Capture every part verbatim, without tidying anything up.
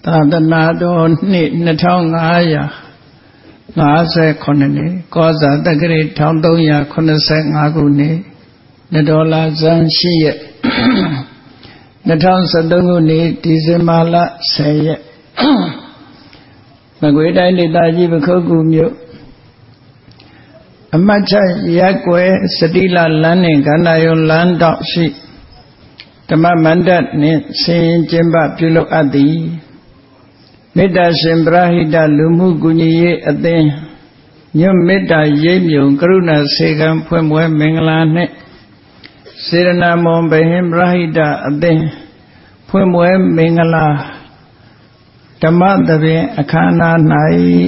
သာသနာတော်နှစ်နှစ်ထောင်ငါးရာငါးဆယ်ခုနှစ်နှစ်ကောဇာတက္ကရာတစ်ထောင်သုံးရာခုနှစ်ဆယ်ငါးခုနှစ်နှစ်တော်လာဇန်ရှိရက်နှစ်ထောင်ဆယ်သုံးခုနှစ်ဒီဇင်ဘာလဆယ်ရက်မကွေးတိုင်းဒေသကြီးပခုက္ကူမြို့အမတ်ချရက်ွယ်စတိလလမ်းနဲ့ကန္နာယုံလမ်းတောက်ရှိဓမ္မမန္တနှင့်ဆင်ရင်ကျင်းပပြုလုပ်အပ်သည်မေတ္တာရှင်ပရဟိတလူမှုကူညီရေးအသင်းညွတ်မေတ္တာရိပ်မြုံကရုဏာစေကံဖွင့်ပွဲမင်္ဂလာနှင့်စေရနာမွန်ဘဟင်ပရဟိတအသင်းဖွင့်ပွဲမင်္ဂလာဓမ္မသဘင်အခမ်းအနား၌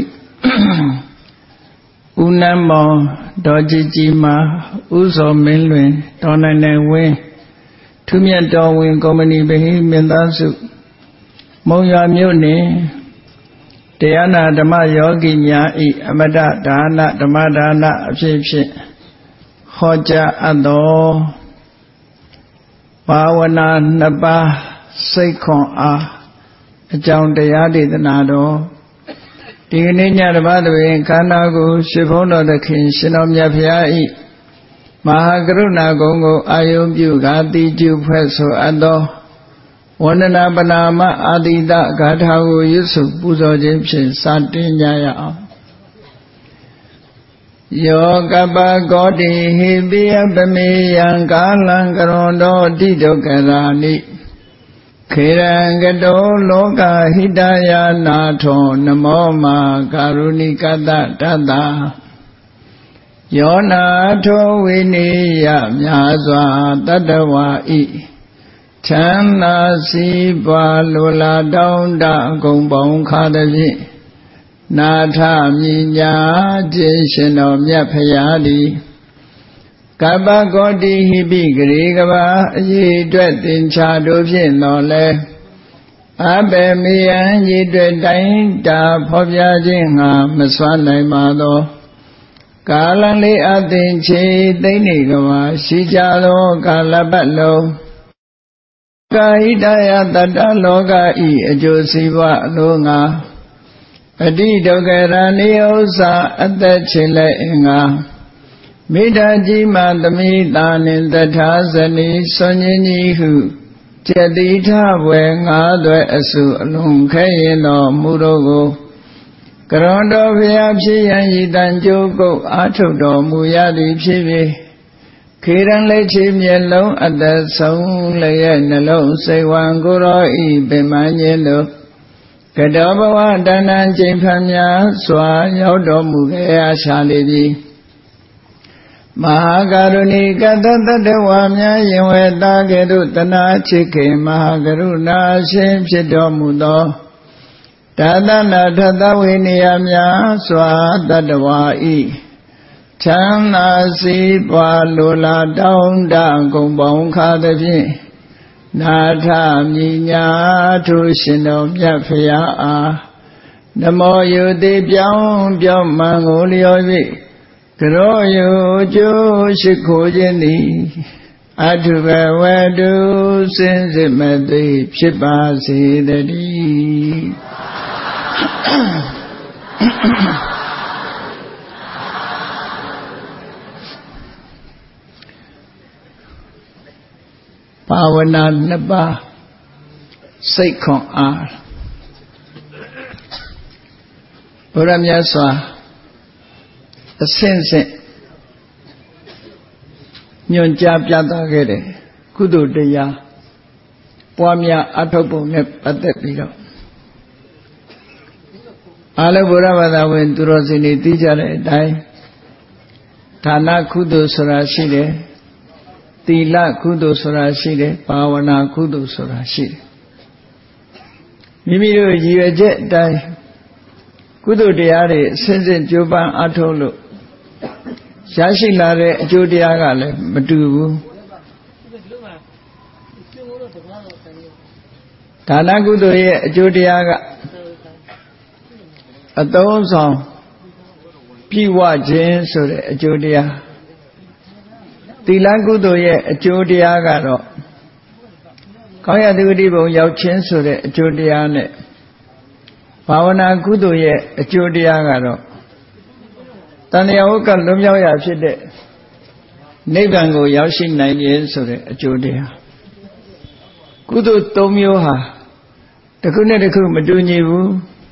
ဦးနမ်းမောင်ဒေါ်ကြည်ကြည်မာဦးစောမင်းလွင်ဒေါ်နိုင်နိုင်ဝင်းထူးမြတ်တော်ဝင်ကုမ္ပဏီဗဟိမင်းသားစုမုံရွာမြို့နယ်တရားနာဓမ္မယောဂီများဤအမတဒါနဓမ္မဒါနအဖြစ်ဖြင့်ဟောကြားအပ်သောဘာဝနာနှစ်ပါးစိတ်ခွန်အားအကြောင်းတရားဒေသနာတော်ဒီကနေ့ညတပတ်တွင်ခန္ဓာကိုယ်ရှင်ဘုန်းတော်သခင်ရှင်တော်မြတ်ဖရာဤမဟာကရုဏာဂုဏ်ကိုအာယုံပြုကာတိကျုဖွဲ့ဆိုအပ်သောဝန္ဒနာပနာမအာတိတဂါထာကိုရွတ်ဆိုပူဇော်ခြင်းဖြင့်စတင်ကြရအောင်ယောကပကောတိဟိပိယပမေယံကာလံကရွန်တောတိဒုက္ခရာနိခေရံကတောလောကဟိတယာနာထောနမောမာကာရုဏိကတတတယောနာထောဝိနိယမြာစွာတတဝါဤချမ်းသာစီးပွားလိုလားတောင်းတအကုန်ပေါင်းခါသည်ဖြင့်နာထမြညာခြင်းရှင်တော်မြတ်ဖရာသည်ကပ္ပကောတိဟိပိဂရေကဘာအရေးအတွက်သင်္ချာတို့ဖြင့်တော်လဲအဘယ်မေယံရည်အတွက်တိုင်းတာဖော်ပြခြင်းငါမစွမ်းနိုင်ပါသောကာလလေးအသင်ချေသိမ့်နေကဘာရှိကြသောကာလပတ်လုံးကာဟိတယတတ္တလောကဤအကျိုးစီးပွားအလိုငါအတိဒုက္ခရဏိဥစ္စာအသက်ချေလက်အင်္ဂါမိဒ္ဓကြီးမှသမိတာနှင့်တထာဇနီဆွန်ញင်းကြီးဟုကျက်တိထဘွယ်ငါးသွဲအစုအလုံးခဲရင်တော်မူတော့ကိုကရွန်တော်ဖျားဖြစ်ရန်ဤတန်ကြိုးကုတ်အာထုတ်တော်မူရသည်ဖြစ်ဖြစ်ခေရန်လက်ချေမျက်လုံးအသက်ဆုံးလည်းရဲ့နှလုံးစိတ်ဝံကိုရောဤပင်မညင်းတို့ကတောဘဝတဏ္ဍာချိန်ဖန်များစွာရောက်တော်မူခဲ့ရာရှာလေပြီမဟာကရုဏီကတတတဝါများယင်ဝေတာကဲ့သို့တနာချစ်ခင်မဟာကရုဏာရှင်ဖြစ်တော်မူသောဒါသနာထသဝိနည်းများစွာတတဝါဤချမ်းသာစီးပွားလိုလားတောင်းတဂုံပေါင်းခါသည်ဖြင့်နာထမြညာထုရှင်တော်မြတ်ဖရာအားနမောယုတိပြောင်းပြောင်းမှန်ကိုလျော်၍ကရောယုကျိုးရှိခိုးခြင်းသည်အထုဘဝတုစင်စစ်မသိဖြစ်ပါစေတည်းဘာဝနာနှစ်ပါးစိတ်ခွန်အားဘုရားမြတ်စွာအဆင့်ဆင့်ညွှန်ကြားပြသခဲ့တဲ့ကုသိုလ်တရားပွားများအထောက်ပုံနဲ့ပတ်သက်ပြီးတော့အားလုံးဘုရားဘာသာဝင်သူတော်စင်တွေသိကြတဲ့အတိုင်းဌာနကုသိုလ်ဆိုတာရှိတယ်သီလကုသိုလ်ဆိုတာရှိတယ်ဘာဝနာကုသိုလ်ဆိုတာရှိတယ်မိမိတို့ရည်ရွယ်ချက်အတိုင်းကုသိုလ်တရားတွေအစဉ်စဉ်ကြိုးပမ်းအားထုတ်လို့ရရှိလာတဲ့အကျိုးတရားကလည်းမတူဘူးဒါနကုသိုလ်ရဲ့အကျိုးတရားကအသုံးဆောင်ပြည့်ဝခြင်းဆိုတဲ့အကျိုးတရားသီလကုသိုလ်ရဲ့အကျိုးတရားကတော့ကောင်းရသူတိဘုံရောက်ခြင်းဆိုတဲ့အကျိုးတရားနဲ့ဘာဝနာကုသိုလ်ရဲ့အကျိုးတရားကတော့တဏှာဝကလွန်မြောက်ရာဖြစ်တဲ့နိဗ္ဗာန်ကိုရောက်ရှိနိုင်ခြင်းဆိုတဲ့အကျိုးတရားကုသိုလ်သုံးမျိုးဟာတစ်ခုနဲ့တစ်ခုမတူညီဘူး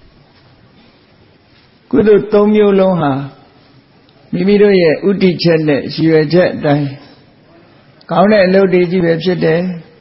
ကုသိုလ်သုံးမျိုးလုံးဟာမိမိတို့ရဲ့ဥတည်ချက်နဲ့ရည်ရွယ်ချက်အတိုင်းကောင်းတဲ့အလုပ်တွေကြီးပဲဖြစ်တယ်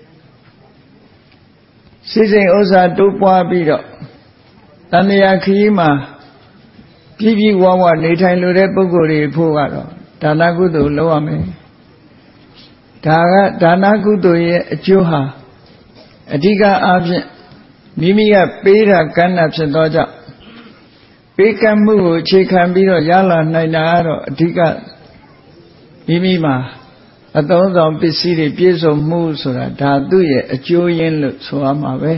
စိစိမ်ဥစ္စာတိုးပွားပြီးတော့တဏှာခရီးမှာပြည့်ပြည့်ဝဝနေထိုင်လို့တဲ့ပုဂ္ဂိုလ်တွေဖို့ကတော့ဒါနကုသိုလ်လုပ်ရမယ်ဒါကဒါနကုသိုလ်ရဲ့အကျိုးဟာအဓိကအားဖြင့်မိမိကပေးတာကမ်းတာဖြစ်သောကြောင့်ပေးကမ်းမှုကိုအခြေခံပြီးတော့ရလာနိုင်တာကတော့အဓိကမိမိမှာအသုံးဆောင်ပစ္စည်းတွေပြည့်စုံမှုဆိုတာဒါသူ့ရဲ့အကျိုးရင်းလို့ဆိုရမှာပဲ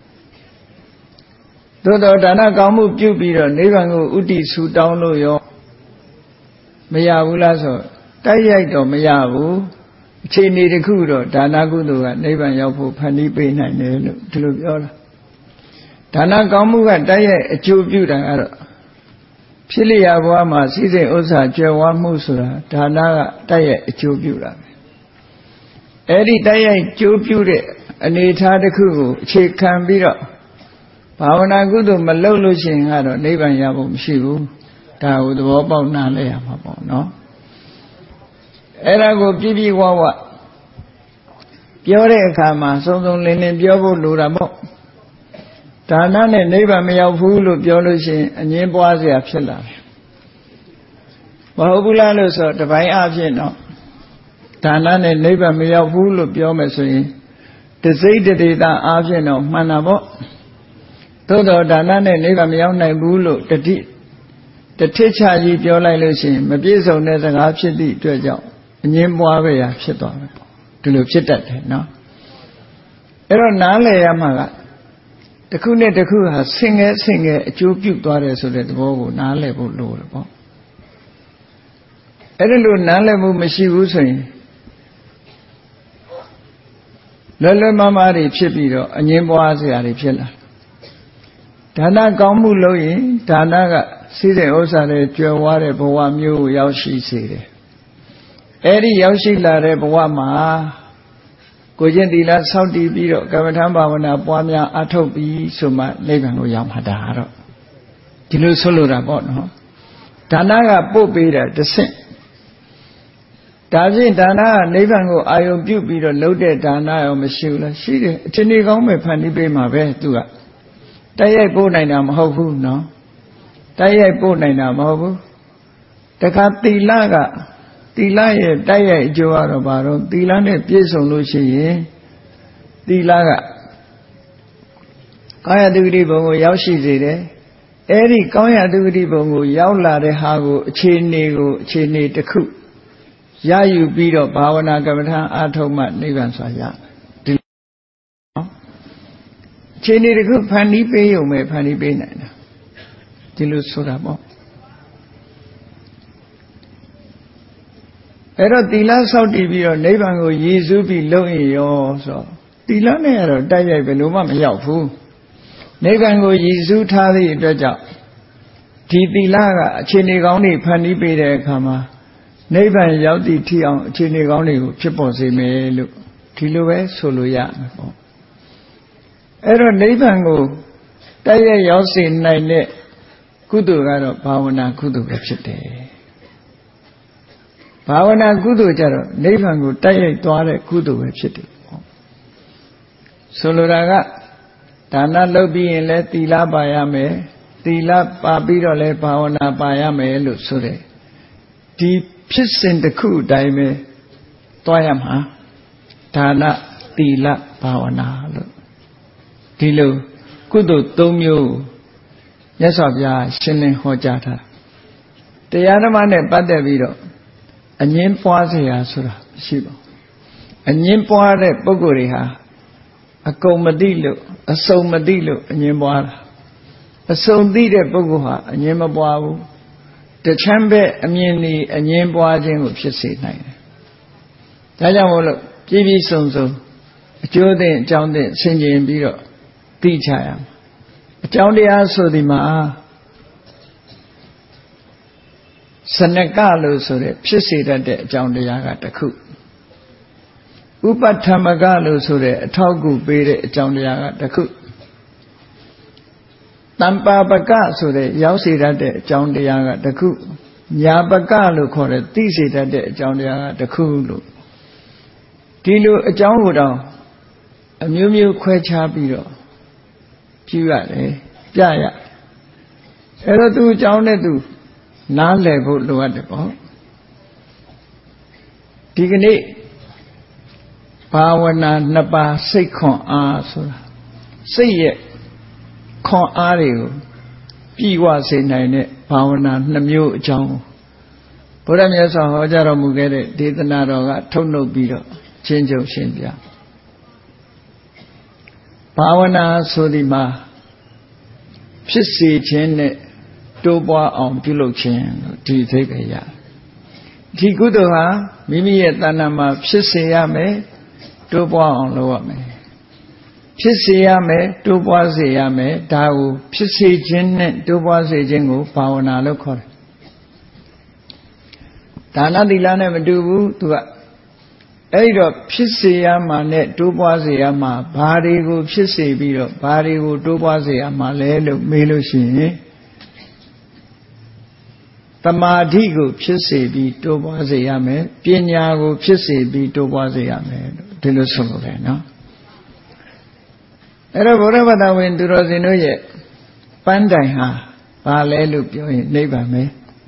သို့တော်ဒါနကောင်းမှုပြုပြီးတော့နိဗ္ဗာန်ကိုဥတည်ဆူတောင်းလို့ရောမရဘူးလားဆိုတိုက်ရိုက်တော့မရဘူးအခြေအနေတစ်ခုတော့ဒါနကုသိုလ်ကနိဗ္ဗာန်ရောက်ဖို့ဖန်တီးပေးနိုင်တယ်လို့ဒီလိုပြောတာဒါနကောင်းမှုကတိုက်ရိုက်အကျိုးပြုတာကတော့ဖြစ်လျာဘဝမှာစိစိမ်ဥစ္စာကြွယ်ဝမှုဆိုတာဒါနကတိုက်ရိုက်အကျိုးပြုတာပဲအဲ့ဒီတိုက်ရိုက်ကျိုးပြုတဲ့အနေအထားတစ်ခုကိုအခြေခံပြီးတော့ဘာဝနာကုသိုလ်မလုပ်လို့ရှိရင်ကတော့နိဗ္ဗာန်ရဖို့မရှိဘူးဒါကိုသဘောပေါက်နားလဲရမှာပေါ့နော်အဲ့ဒါကိုပြည့်ပြည့်ဝဝပြောတဲ့အခါမှာစုံစုံလင်လင်ပြောဖို့လိုတာပေါ့ဒါနနဲ့နိဗ္ဗာန်မရောက်ဘူးလို့ပြောလို့ရှိရင်အငြင်းပွားเสียဖြစ်လာတယ်မဟုတ်ဘူးလားလို့ဆိုတပိုင်းအဖြစ်တော့ဒါနနဲ့နိဗ္ဗာန်မရောက်ဘူးလို့ပြောမယ်ဆိုရင်တစိမ့်တေတာအဖြစ်တော့မှန်တာပေါ့သို့တော်ဒါနနဲ့နိဗ္ဗာန်မရောက်နိုင်ဘူးလို့တတိတထိချကြီးပြောလိုက်လို့ရှိရင်မပြည့်စုံတဲ့စကားဖြစ်သည့်အတွက်ကြောင့်အငြင်းပွားပဲရဖြစ်သွားမယ်ဒီလိုဖြစ်တတ်တယ်နော်အဲ့တော့နားလည်ရမှာကတစ်ခုနဲ့တစ်ခုဟာဆင်ငယ်ဆင်ငယ်အကျိုးပြုသွားတယ်ဆိုတဲ့သဘောကိုနားလည်ဖို့လိုတယ်ပေါ့အဲ့ဒါလို့နားလည်မှုမရှိဘူးဆိုရင်လွယ်လွယ်မမားတွေဖြစ်ပြီးတော့အငြင်းပွားစရာတွေဖြစ်လာဒါနကောင်းမှုလုပ်ရင်ဒါနကစိစိမ်ဥစ္စာတွေကြွယ်ဝတဲ့ဘဝမျိုးကိုရောက်ရှိစေတယ်အဲ့ဒီရောက်ရှိလာတဲ့ဘဝမှာကိုကျင့်သီလစောင့်တည်ပြီးတော့ကမ္မထံဘာဝနာပွားများအထောက်ပြီးဆိုမှနိဗ္ဗာန်ကိုရောက်မှာဒါတော့ဒီလိုဆိုလိုတာပေါ့နော်ဒါနကပို့ပေးတာတစ်ဆင့်ဒါဖြင့်ဒါနကနိဗ္ဗာန်ကိုအာယုံပြုပြီးတော့လုပ်တဲ့ဒါနရောမရှိဘူးလားရှိတယ်အချိန်ကြီးကောင်းပဲဖန်တီးပေးမှာပဲသူကတိုက်ရိုက်ပို့နိုင်တာမဟုတ်ဘူးနော်တိုက်ရိုက်ပို့နိုင်တာမဟုတ်ဘူးတခါသီလကသီလရဲ့တိုက်ရိုက်အကျိုးကတော့ဘာတော့သီလနဲ့ပြည့်စုံလို့ရှိရင်သီလကကာယတုဂတိဘုံကိုရောက်ရှိစေတယ်အဲ့ဒီကောင်းရတုဂတိဘုံကိုရောက်လာတဲ့ဟာကိုအခြေအနေကိုအခြေအနေတစ်ခုရယူပြီးတော့ဘာဝနာကမ္မထာအာထုံမှနိဗ္ဗာန်ဆိုရဒီနော်အခြေအနေတစ်ခုဖန်တီးပေးရုံပဲဖန်တီးပေးနိုင်တာဒီလိုဆိုတာပေါ့အဲ့တော့သီလဆောက်တည်ပြီးတော့နိဗ္ဗာန်ကိုရည်စူးပြီးလုံရင်ရောဆိုသီလနဲ့ကတော့တိုက်ရိုက်ဘယ်လိုမှမရောက်ဘူးနိဗ္ဗာန်ကိုရည်စူးထားသည့်အတွက်ကြောင့်ဒီသီလကအခြေအနေကောင်းတွေဖန်တီးပေးတဲ့အခါမှာနိဗ္ဗာန်ရောက်သည့်ထိအောင်အခြေအနေကောင်းတွေကိုဖြစ်ပေါ်စေမယ်လို့ဒီလိုပဲဆိုလို့ရမယ်ပေါ့အဲ့တော့နိဗ္ဗာန်ကိုတိုက်ရိုက်ရောက်စေနိုင်တဲ့ကုသိုလ်ကတော့ဘာဝနာကုသိုလ်ပဲဖြစ်တယ်ဘာဝနာကုသိုလ်ကြတော့နိဗ္ဗာန်ကိုတိုက်ရိုက်သွားတဲ့ကုသိုလ်ပဲဖြစ်တယ်ပေါ့ဆိုလိုတာကဒါနလုပ်ပြီးရင်လည်းသီလပါရမယ်သီလပါပြီးတော့လည်းဘာဝနာပါရမယ်လို့ဆိုတယ်ဒီဖြစ်စဉ်တစ်ခုအတိုင်းပဲသွားရမှာဒါနသီလဘာဝနာလို့ဒီလိုကုသိုလ်သုံးမျိုးမြတ်စွာဘုရားရှင်းလင်းဟောကြားထားတရားဓမ္မနဲ့ပတ်သက်ပြီးတော့အငြင်းပွားเสียဆိုတာမရှိပါဘူးအငြင်းပွားတဲ့ပုဂ္ဂိုလ်တွေဟာအကုန်မသိလို့အစုံမသိလို့အငြင်းပွားတာအစုံသိတဲ့ပုဂ္ဂိုလ်ဟာအငြင်းမပွားဘူးတချမ်းပဲအမြင်ဒီအငြင်းပွားခြင်းကိုဖြစ်စေနိုင်တယ်ဒါကြောင့်မို့လို့ပြည့်ပြည့်စုံစုံအကျိုးသင့်အကြောင်းသင့်ဆင်ခြင်ပြီးတော့သိချရမှာအကြောင်းတရားဆိုဒီမှာစနကလို့ဆိုတဲ့ဖြစ်စေတတ်တဲ့အကြောင်းတရားကတစ်ခုဥပထမကလို့ဆိုတဲ့အထောက်အကူပေးတဲ့အကြောင်းတရားကတစ်ခုတမ္ပါပကဆိုတဲ့ရောက်စေတတ်တဲ့အကြောင်းတရားကတစ်ခုညာပကလို့ခေါ်တဲ့သိစေတတ်တဲ့အကြောင်းတရားကတစ်ခုလို့ဒီလိုအကြောင်းကိုတော့အမျိုးမျိုးခွဲခြားပြီးတော့ကြည့်ရတယ်ပြရအဲ့တော့သူအကြောင်းနဲ့သူနားလည်ဖို့လိုအပ်တယ်ပေါ့ဒီကနေ့ဘာဝနာနှစ်ပါးစိတ်ခွန်အားဆိုတာစိတ်ရဲ့ခွန်အားတွေကိုပြည်ဝစေနိုင်တဲ့ဘာဝနာနှစ်မျိုးအကြောင်းဘုရားမြတ်စွာဟောကြားတော်မူခဲ့တဲ့ဒေသနာတော်ကထုတ်နှုတ်ပြီးတော့ရှင်းချုပ်ရှင်းပြဘာဝနာဆိုဒီမှာဖြစ်စေခြင်းနဲ့တိုးပွားအောင်ပြုလုပ်ခြင်းလို့ဒီအဓိပ္ပာယ်ရဒီကုသိုလ်ဟာမိမိရဲ့တဏ္ဍာမှာဖြစ်စေရမယ်တိုးပွားအောင်လုပ်ရမယ်ဖြစ်စေရမယ်တိုးပွားစေရမယ်ဒါကိုဖြစ်စေခြင်းနဲ့တိုးပွားစေခြင်းကိုဘာဝနာလို့ခေါ်တယ်ဒါနသီလနဲ့မတူဘူးသူကအဲ့တော့ဖြစ်စေရမှာနဲ့တိုးပွားစေရမှာဘာတွေကိုဖြစ်စေပြီးတော့ဘာတွေကိုတိုးပွားစေရမှာလဲလို့မေးလို့ရှိရင်တမာဓိကိုဖြစ်စေပြီးတိုးပွားစေရမယ်ပညာကိုဖြစ်စေပြီးတိုးပွားစေရမယ်ဒီလိုဆိုလို့ပဲเนาะအဲ့တော့ဘုရားဘာသာဝင်သူတော်စင်တို့ရဲ့ပန်းတိုင်ဟာဘာလဲလို့ပြောရင်နိဗ္ဗာန်ပဲ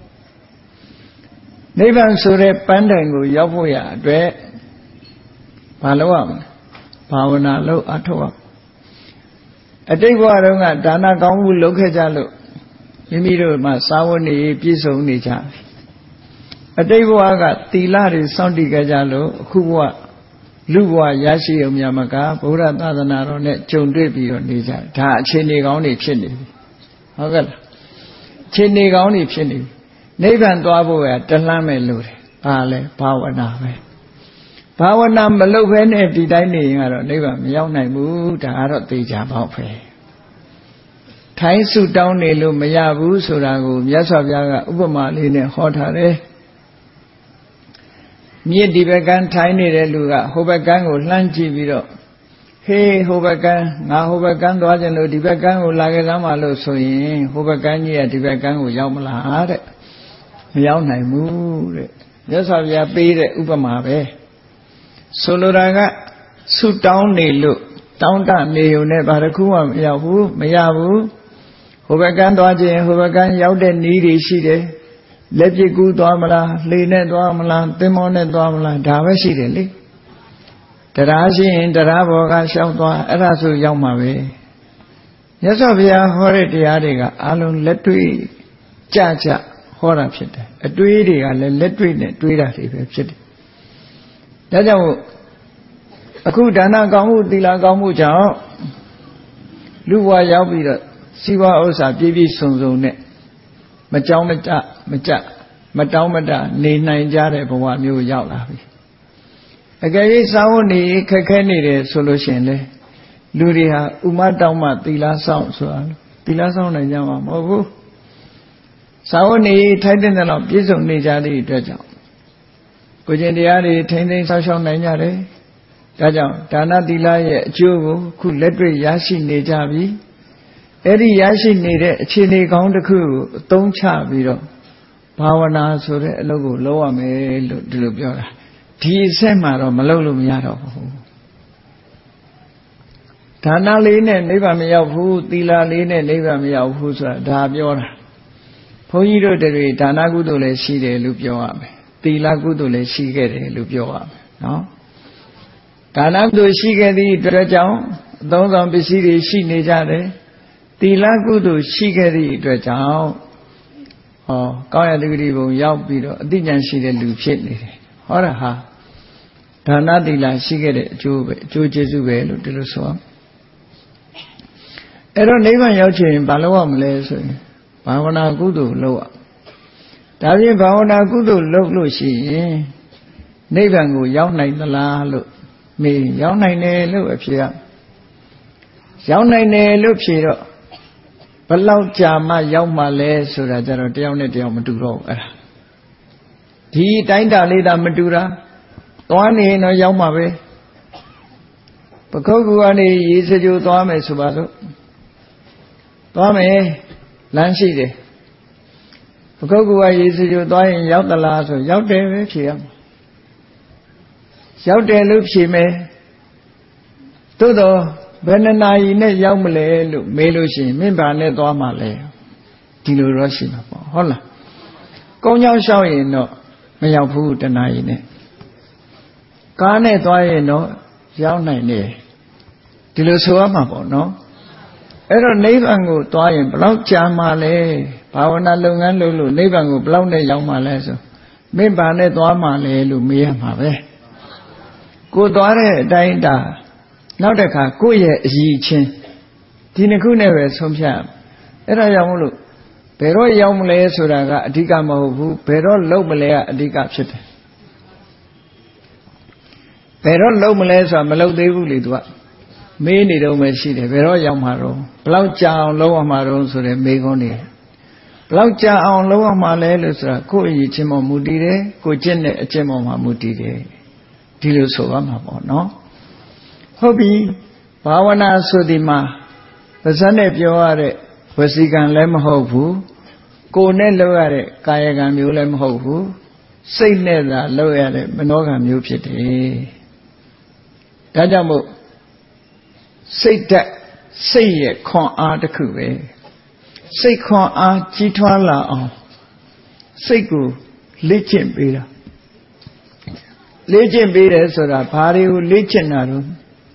နိဗ္ဗာန်ဆိုတဲ့ပန်းတိုင်ကိုရောက်ဖို့ရအတွက်ဘာလုပ်ရမလဲဘာဝနာလုပ်အထောက်အတိတ်ဘဝတုန်းကဒါနကောင်းမှုလုပ်ခဲ့ကြလို့မိမိတို့မှာစာဝတ်နေပြည့်စုံနေကြပြီအတိတ်ဘဝကသီလတွေစောင့်တည်ခဲ့ကြလို့အခုဘဝလူဘဝရရှိုံမြမကဗုဒ္ဓသာသနာတော်နဲ့ကြုံတွေ့ပြီးတော့နေကြဒါအခြေအနေကောင်းတွေဖြစ်နေပြီဟုတ်ကဲ့လားအခြေအနေကောင်းတွေဖြစ်နေပြီနိဗ္ဗာန်သွားဖို့ကတလမ်းမဲ့လို့တယ်ဘာလဲဘာဝနာပဲဘာဝနာမလုပ်ဘဲနဲ့ဒီတိုင်းနေရင်ကတော့နိဗ္ဗာန်မရောက်နိုင်ဘူးဒါကတော့သိကြပါ့ပဲထိုင်းဆုတောင်းနေလို့မရဘူးဆိုတာကိုမြတ်စွာဘုရားကဥပမာလေးနဲ့ဟောထားတယ်မြစ်ဒီဘက်ကန်းထိုင်းနေတဲ့လူကဟိုဘက်ကန်းကိုလှမ်းကြည့်ပြီးတော့ဟေးဟိုဘက်ကန်းငါဟိုဘက်ကန်းသွားကြလို့ဒီဘက်ကန်းကိုလာခဲ့သမ်းပါလို့ဆိုရင်ဟိုဘက်ကန်းကြီးကဒီဘက်ကန်းကိုရောက်မလားတဲ့မရောက်နိုင်ဘူးတဲ့မြတ်စွာဘုရားပေးတဲ့ဥပမာပဲဆိုလိုတာကဆုတောင်းနေလို့တောင်းတနေုံနဲ့ဘာတစ်ခုမှမရောက်ဘူးမရဘူးဟိုဘက်ကန်းသွားခြင်းဟိုဘက်ကန်းရောက်တဲ့နည်းတွေရှိတယ်လက်ပစ်ကူးသွားမလားလှေနဲ့သွားမလားသင်္ဘောနဲ့သွားမလားဒါပဲရှိတယ်လေတရားရှိရင်တရားဘောကရှောက်သွားအဲ့ဒါဆိုရောက်မှာပဲမြတ်စွာဘုရားဟောတဲ့တရားတွေကအလုံးလက်တွေ့ကြကြဟောတာဖြစ်တယ်အတွေးတွေကလည်းလက်တွေ့နဲ့တွေးတာတွေပဲဖြစ်တယ်ဒါကြောင့်အခုဒါနကောင်းမှုသီလကောင်းမှုကြောင့်လူဘဝရောက်ပြီးတော့စီးပွားဥစ္စာပြည့်ပြည့်စုံစုံနဲ့မကြောင်းမကြမကြမတောင်းမတနေနိုင်ကြတဲ့ဘဝမျိုးရောက်လာပြီအကယ်၍စာဝတ်နေခက်ခဲနေတယ်ဆိုလို့ရှိရင်လေလူတွေဟာဥမတောင်းမှသီလဆောင်ဆိုတာသီလဆောင်နိုင်ကြမှာမဟုတ်ဘူးစာဝတ်နေထိုက်တဲ့လောက်ပြည့်စုံနေကြတဲ့အတွက်ကြောင့်ကိုကျင့်တရားတွေထိမ့်သိမ်းဆောက်ရှောက်နိုင်ကြတယ်ဒါကြောင့်ဒါနသီလရဲ့အကျိုးကိုခုလက်တွေ့ရရှိနေကြပြီအဲ့ဒီရရှိနေတဲ့အခြေအနေကောင်းတစ်ခုကိုအသုံးချပြီးတော့ဘာဝနာဆိုတဲ့အလုပ်ကိုလုပ်ရမယ်လို့ဒီလိုပြောတာဒီအဆက်မှာတော့မလုပ်လို့မရတော့ဘူးဒါနလေးနဲ့နိဗ္ဗာန်မရောက်ဘူးသီလလေးနဲ့နိဗ္ဗာန်မရောက်ဘူးဆိုတာဒါပြောတာဘုန်းကြီးတို့တွေဒါနကုသိုလ်လည်းရှိတယ်လို့ပြောရမယ်သီလကုသိုလ်လည်းရှိခဲ့တယ်လို့ပြောရမယ်နော်ဒါနကုသိုလ်ရှိခဲ့သည့်အတွက်ကြောင့်အသုံးဆောင်ပစ္စည်းတွေရှိနေကြတယ်သီလကုသိုလ်ရှိခဲ့သည့်အတွက်ကြောင့်ဟောကောင်းရတ္တိဘုံရောက်ပြီးတော့အသိဉာဏ်ရှိတဲ့လူဖြစ်နေတယ်ဟောတာဟာဒါနသီလရှိခဲ့တဲ့အကျိုးပဲအကျိုးကျေးဇူးပဲလို့ဒီလိုဆိုအောင်အဲ့တော့နိဗ္ဗာန်ရောက်ချင်ဘာလုပ်ရမလဲဆိုရင်ဘာဝနာကုသိုလ်လုပ်ရဒါပြင်ဘာဝနာကုသိုလ်လုပ်လို့ရှိရင်နိဗ္ဗာန်ကိုရောက်နိုင်သလားလို့မေးရောက်နိုင်တယ်လို့အဖြေရရောက်နိုင်တယ်လို့ဖြေတော့လောက်ကြာမှရောက်မှလဲဆိုတာကြတော့တယောက်နဲ့တယောက်မတူတော့ဘူးအဲ့ဒါဒီတိုင်းတာလေးသာမတူတာသွားနေရင်တော့ရောက်မှာပဲပခုတ်ကူကနေရေစကြိုသွားမယ်ဆိုပါစို့သွားမယ်လမ်းရှိတယ်ပခုတ်ကူကရေစကြိုသွားရင်ရောက်သလားဆိုရောက်တယ်ပဲဖြေရမှာရောက်တယ်လို့ဖြေမယ်သို့တော့ဘယ်နှစ်နာရီနဲ့ရောက်မလဲလို့မေးလို့ရှိရင်မင်းဘာနဲ့သွားမှလဲဒီလိုတော့ရှိမှာပေါ့ဟုတ်လားကုန်းချောင်းလျှောက်ရင်တော့မရောက်ဘူးတနာရီနဲ့ကားနဲ့သွားရင်တော့ရောက်နိုင်တယ်ဒီလိုဆိုရမှာပေါ့နော်အဲ့တော့နိဗ္ဗာန်ကိုသွားရင်ဘယ်လောက်ကြာမှလဲဘာဝနာလုပ်ငန်းလုပ်လို့နိဗ္ဗာန်ကိုဘယ်လောက်နဲ့ရောက်မှလဲဆိုမင်းဘာနဲ့သွားမှလဲလို့မေးရမှာပဲကိုသွားတဲ့အတိုင်းတာနောက်တစ်ခါကိုယ့်ရဲ့အရည်ချင်းဒီနှစ်ခုနဲ့ပဲဆုံးဖြတ်အဲ့ဒါကြောင့်မလို့ဘယ်တော့ရောက်မလဲဆိုတာကအဓိကမဟုတ်ဘူးဘယ်တော့လုပ်မလဲကအဓိကဖြစ်တယ်ဘယ်တော့လုပ်မလဲဆိုတာမလုပ်သေးဘူးလေသူကမေးနေတော့မှရှိတယ်ဘယ်တော့ရောက်မှာတော့ဘလောက်ကြာအောင်လုပ်ရမှာတော့ဆိုတဲ့မေးခွန်းတွေဘလောက်ကြာအောင်လုပ်ရမှာလဲလို့ဆိုတာကိုယ့်အရည်ချင်းပေါ်မူတည်တယ်ကိုကျင့်တဲ့အကျင့်ပေါ်မှာမူတည်တယ်ဒီလိုဆိုရမှာပေါ့နော်ဟုတ်ပြီဘာဝနာဆိုဒီမှာပါဇက်နဲ့ပြောရတဲ့ဝစီကံလည်းမဟုတ်ဘူးကိုယ်နဲ့လုပ်ရတဲ့ကာယကံမျိုးလည်းမဟုတ်ဘူးစိတ်နဲ့သာလုပ်ရတဲ့မနောကံမျိုးဖြစ်တယ်ဒါကြောင့်မို့စိတ်ဓာတ်စိတ်ရဲ့ခွန်အားတစ်ခုပဲစိတ်ခွန်အားကြီးထွားလာအောင်စိတ်ကိုလေ့ကျင့်ပေးတာလေ့ကျင့်ပေးတယ်ဆိုတာဘာတွေကိုလေ့ကျင့်တာတော့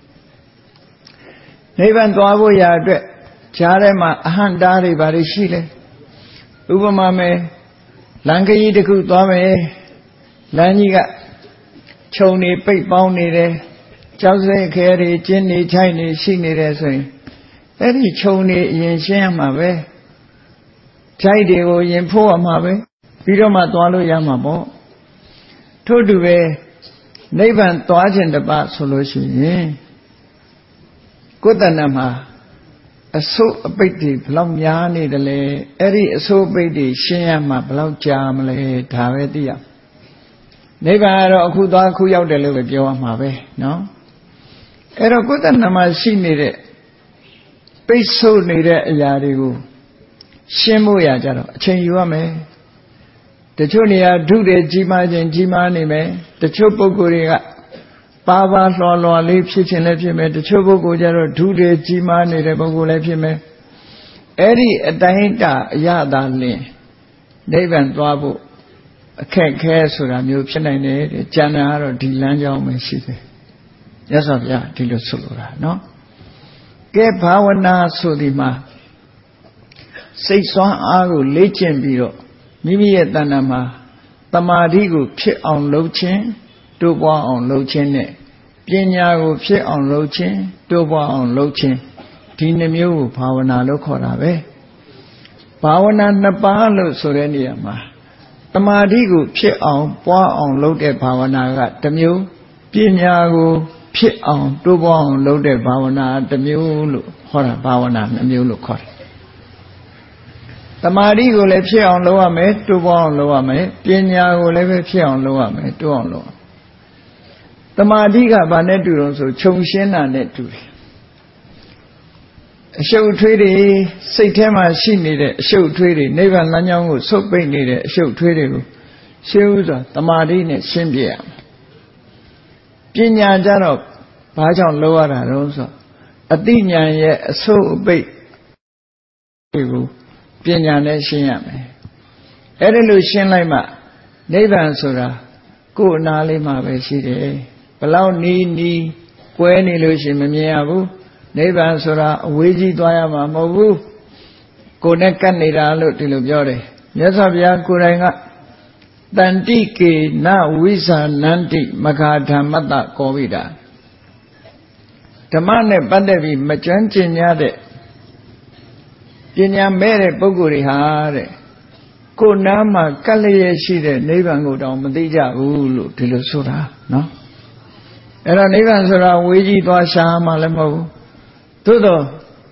နိဗ္ဗာန်သွားဖို့ရာအတွက်ဈာထဲမှာအဟံတားတွေဘာတွေရှိလဲဥပမာမယ်လမ်းခရီးတစ်ခုသွားမယ်လမ်းကြီးကခြုံနေပိတ်ပေါင်းနေတယ်ကြောက်စိတ်ခဲတွေကျင်းနေချိုက်နေရှိနေတယ်ဆိုရင်အဲ့ဒီခြုံနေအရင်ရှင်းရမှာပဲချိုက်တွေကိုရင်ဖိုးရမှာပဲပြီးတော့မှသွားလို့ရမှာပေါ့ထို့တူပဲနိဗ္ဗာန်သွားခြင်းတပတ်ဆိုလို့ရှိရင်ကိုယ်တဏ္ဍမှာအစိုးအပိတ်တွေဘလောက်များနေတယ်လဲအဲ့ဒီအစိုးအပိတ်တွေရှင်းရမှာဘလောက်ကြာမလဲဒါပဲသိရနိဗ္ဗာန်ကတော့အခုသွားအခုရောက်တယ်လို့ပဲပြောရမှာပဲနော်အဲ့တော့ကိုယ်တဏ္ဍမှာရှိနေတဲ့ပိတ်ဆို့နေတဲ့အရာတွေကိုရှင်းဖို့ရကြတော့အချိန်ယူရမယ်တချို့နေရာဓုတွေကြီးမားခြင်းကြီးမားနေမယ်တချို့ပုဂ္ဂိုလ်တွေကပါပါလွှာလွှာလေးဖြစ်ခြင်းလည်းဖြစ်မယ်တချို့ပုဂ္ဂိုလ်ကျတော့ဓုတွေကြီးမားနေတဲ့ပုဂ္ဂိုလ်လည်းဖြစ်မယ်အဲ့ဒီအတိုင်းတာအရသာလင်နိဗ္ဗာန်သွားဖို့အခက်ခဲဆိုတာမျိုးဖြစ်နိုင်တယ်တဲ့ကျန်တာကတော့ဒီလမ်းကြောင်းပဲရှိတယ်ရသော်ဗျာဒီလိုဆိုလိုတာနော်ကဲဘာဝနာဆိုဒီမှာစိတ်ဆွမ်းအားကိုလေ့ကျင့်ပြီးတော့မိမိရဲ့တဏ္ဍာမှာတမာတိကိုဖြစ်အောင်လုပ်ခြင်းတိုးပွားအောင်လုပ်ခြင်းနဲ့ပညာကိုဖြစ်အောင်လုပ်ခြင်းတိုးပွားအောင်လုပ်ခြင်းဒီနှမျိုးကိုဘာဝနာလို့ခေါ်တာပဲဘာဝနာနှစ်ပါးလို့ဆိုတဲ့နေရာမှာတမာတိကိုဖြစ်အောင်ပွားအောင်လုပ်တဲ့ဘာဝနာကတစ်မျိုးပညာကိုဖြစ်အောင်တိုးပွားအောင်လုပ်တဲ့ဘာဝနာတစ်မျိုးလို့ခေါ်တာဘာဝနာနှစ်မျိုးလို့ခေါ်တယ်တမာတိကိုလည်းဖြစ်အောင်လုပ်ရမယ်တိုးပွားအောင်လုပ်ရမယ်ပညာကိုလည်းပဲဖြစ်အောင်လုပ်ရမယ်တိုးအောင်လုပ်တမာတိကဘာနဲ့တူတော့ဆိုခြုံရှင်းတာနဲ့တူတယ်အရှုပ်ထွေးတွေစိတ်ထဲမှာရှိနေတဲ့အရှုပ်ထွေးတွေနိဗ္ဗာန်လမ်းကြောင်းကိုဆုတ်ပိတ်နေတဲ့အရှုပ်ထွေးတွေကိုရှင်းဥစွာတမာတိနဲ့ရှင်းပြရမယ်ပညာကြတော့ဘာကြောင့်လုပ်ရတာတော့ဆိုအတိညာဏ်ရဲ့အဆုတ်အပိတ်တွေကိုပညာနဲ့ရှင်းရမယ်အဲ့ဒါလို့ရှင်းလိုက်မှနိဗ္ဗာန်ဆိုတာကိုယ်အနာလေးမှာပဲရှိတယ်ဘလောက်နီးနီးကွဲနေလို့ရှိရင်မမြင်ရဘူးနိဗ္ဗာန်ဆိုတာအဝေးကြီးသွားရမှာမဟုတ်ဘူးကိုယ်နဲ့ကပ်နေတာလို့ဒီလိုပြောတယ်မြတ်စွာဘုရားကိုယ်တိုင်ကတန္တိကေနဝိဇာနန္တိမဂါဓမ္မတ္တကောဝိတာဓမ္မနဲ့ပတ်သက်ပြီးမကျွမ်းကျင်ကြတဲ့ပညာမဲ့တဲ့ပုဂ္ဂိုလ်တွေဟာတဲ့ကိုယ်နားမှာကပ်လျက်ရှိတဲ့နိဗ္ဗာန်ကိုတောင်မသိကြဘူးလို့ဒီလိုဆိုတာနော်အဲ့တော့နိဗ္ဗာန်ဆိုတာဝေးကြီးသွားရှာမှလည်းမဟုတ်ဘူးသို့တော့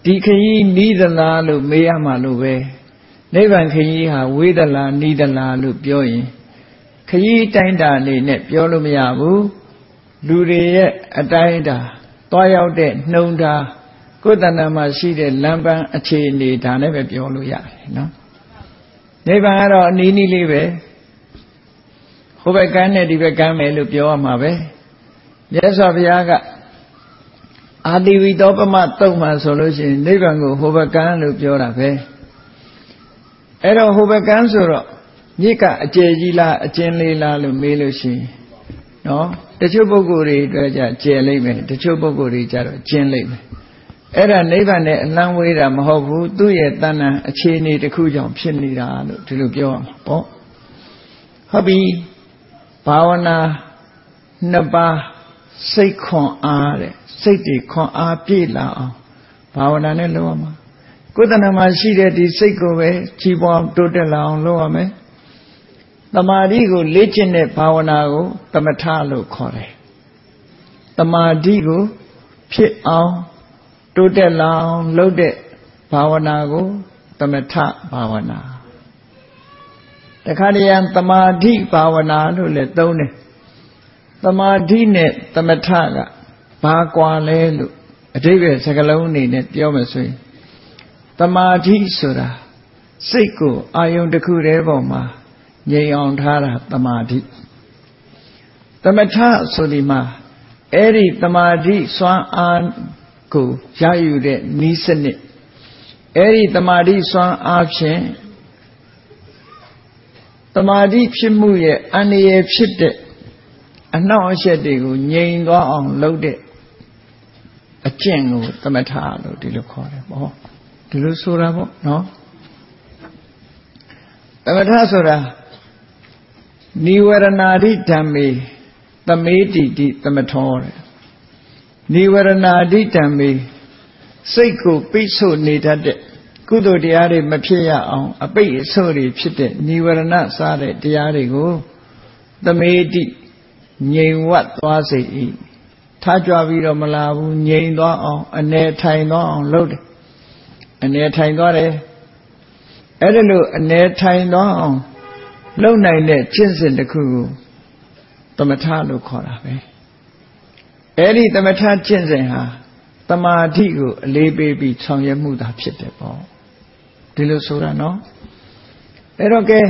ဒီခရီးနီးသလားလို့မေးရမှာလို့ပဲနိဗ္ဗာန်ခရီးဟာဝေးသလားနီးသလားလို့ပြောရင်ခရီးတိုင်းတာအနေနဲ့ပြောလို့မရဘူးလူတွေရဲ့အတိုင်းတာတွားရောက်တဲ့နှုံထားကိုယ်တဏ္ဍာမှာရှိတဲ့လမ်းပန်းအခြေအနေဒါနဲ့ပဲပြောလို့ရတယ်နော်နိဗ္ဗာန်ကတော့အနည်းနည်းလေးပဲဟိုဘက်ကမ်းနဲ့ဒီဘက်ကမ်းမယ်လို့ပြောရမှာပဲမြတ်စွာဘုရားကအာတိဝိတောပမတုတ်မှဆိုလို့ရှိရင်နိဗ္ဗာန်ကိုဟိုဘက်ကမ်းလို့ပြောတာပဲအဲ့တော့ဟိုဘက်ကမ်းဆိုတော့မြစ်ကအကျယ်ကြီးလားအကျဉ်းလေးလားလို့မေးလို့ရှိရင်နော်တချို့ပုဂ္ဂိုလ်တွေအတွက်ကြကျယ်လိမ့်မယ်တချို့ပုဂ္ဂိုလ်တွေကြတော့ကျဉ်းလိမ့်မယ်အဲ့ဒါနိဗ္ဗာန်နဲ့အလန်းဝေးတာမဟုတ်ဘူးသူ့ရဲ့တဏ္ဍာအခြေအနေတစ်ခုကြောင့်ဖြစ်နေတာလို့ဒီလိုပြောရမှာပေါ့ဟုတ်ပြီဘာဝနာနှစ်ပါးစိတ်ခွန်အားတဲ့စိတ်တွေခွန်အားပြည့်လာအောင်ဘာဝနာနဲ့လုပ်ရမှာကိုယ်တဏ္ဍာမှာရှိတဲ့ဒီစိတ်ကိုပဲကြီးပွားတိုးတက်လာအောင်လုပ်ရမယ်တမာတိကိုလေ့ကျင့်တဲ့ဘာဝနာကိုသမထလို့ခေါ်တယ်တမာတိကိုဖြစ်အောင်တိုးတက်လာအောင်လုပ်တဲ့ဘာဝနာကိုသမထဘာဝနာတခါတည်းရန်တမာတိဘာဝနာလို့လည်းသုံးတယ်တမာတိနဲ့သမထကဘာကွာလဲလို့အဓိပ္ပာယ်စကားလုံးအနေနဲ့ပြောမယ်ဆိုရင်တမာတိဆိုတာစိတ်ကိုအာယုံတစ်ခုတည်းပေါ်မှာငြိမ်အောင်ထားတာတမာတိသမထဆိုဒီမှာအဲ့ဒီတမာတိစွမ်းအားကိုရယူတဲ့နည်းစနစ်အဲ့ဒီတမာတိစွမ်းအားဖြင့်တမာတိဖြစ်မှုရဲ့အန္တရာယ်ဖြစ်တဲ့အနှောင့်အယှက်တွေကိုငြိမ်သွားအောင်လုပ်တဲ့အကျင့်ကိုသမထလို့ဒီလိုခေါ်တယ်ပေါ့ဒီလိုဆိုတာပေါ့နော်သမထဆိုတာနိဝရဏာတိဓမ္မေသမေတိတိသမထောတဲ့နိဝရဏာတိဓမ္မေစိတ်ကိုပိတ်ဆို့နေတတ်တဲ့ကုသိုလ်တရားတွေမဖြစ်ရအောင်အပိတ်အဆို့တွေဖြစ်တဲ့နိဝရဏစားတဲ့တရားတွေကိုသမေတိငြိမ်ဝတ်သွားစေ၏ထားကြွပြီးတော့မလာဘူးငြိမ်သွားအောင်အနေထိုင်သွားအောင်လုပ်တယ်အနေထိုင်သွားတယ်အဲ့ဒါလို့အနေထိုင်သွားအောင်လုပ်နိုင်တဲ့ကျင့်စဉ်တစ်ခုကိုသမထလို့ခေါ်တာပဲအဲ့ဒီသမထကျင့်စဉ်ဟာတမာတိကိုအလေးပေးပြီးဆောင်ရွက်မှုသာဖြစ်တယ်ပေါ့ဒီလိုဆိုတာနော်အဲ့တော့ကဲ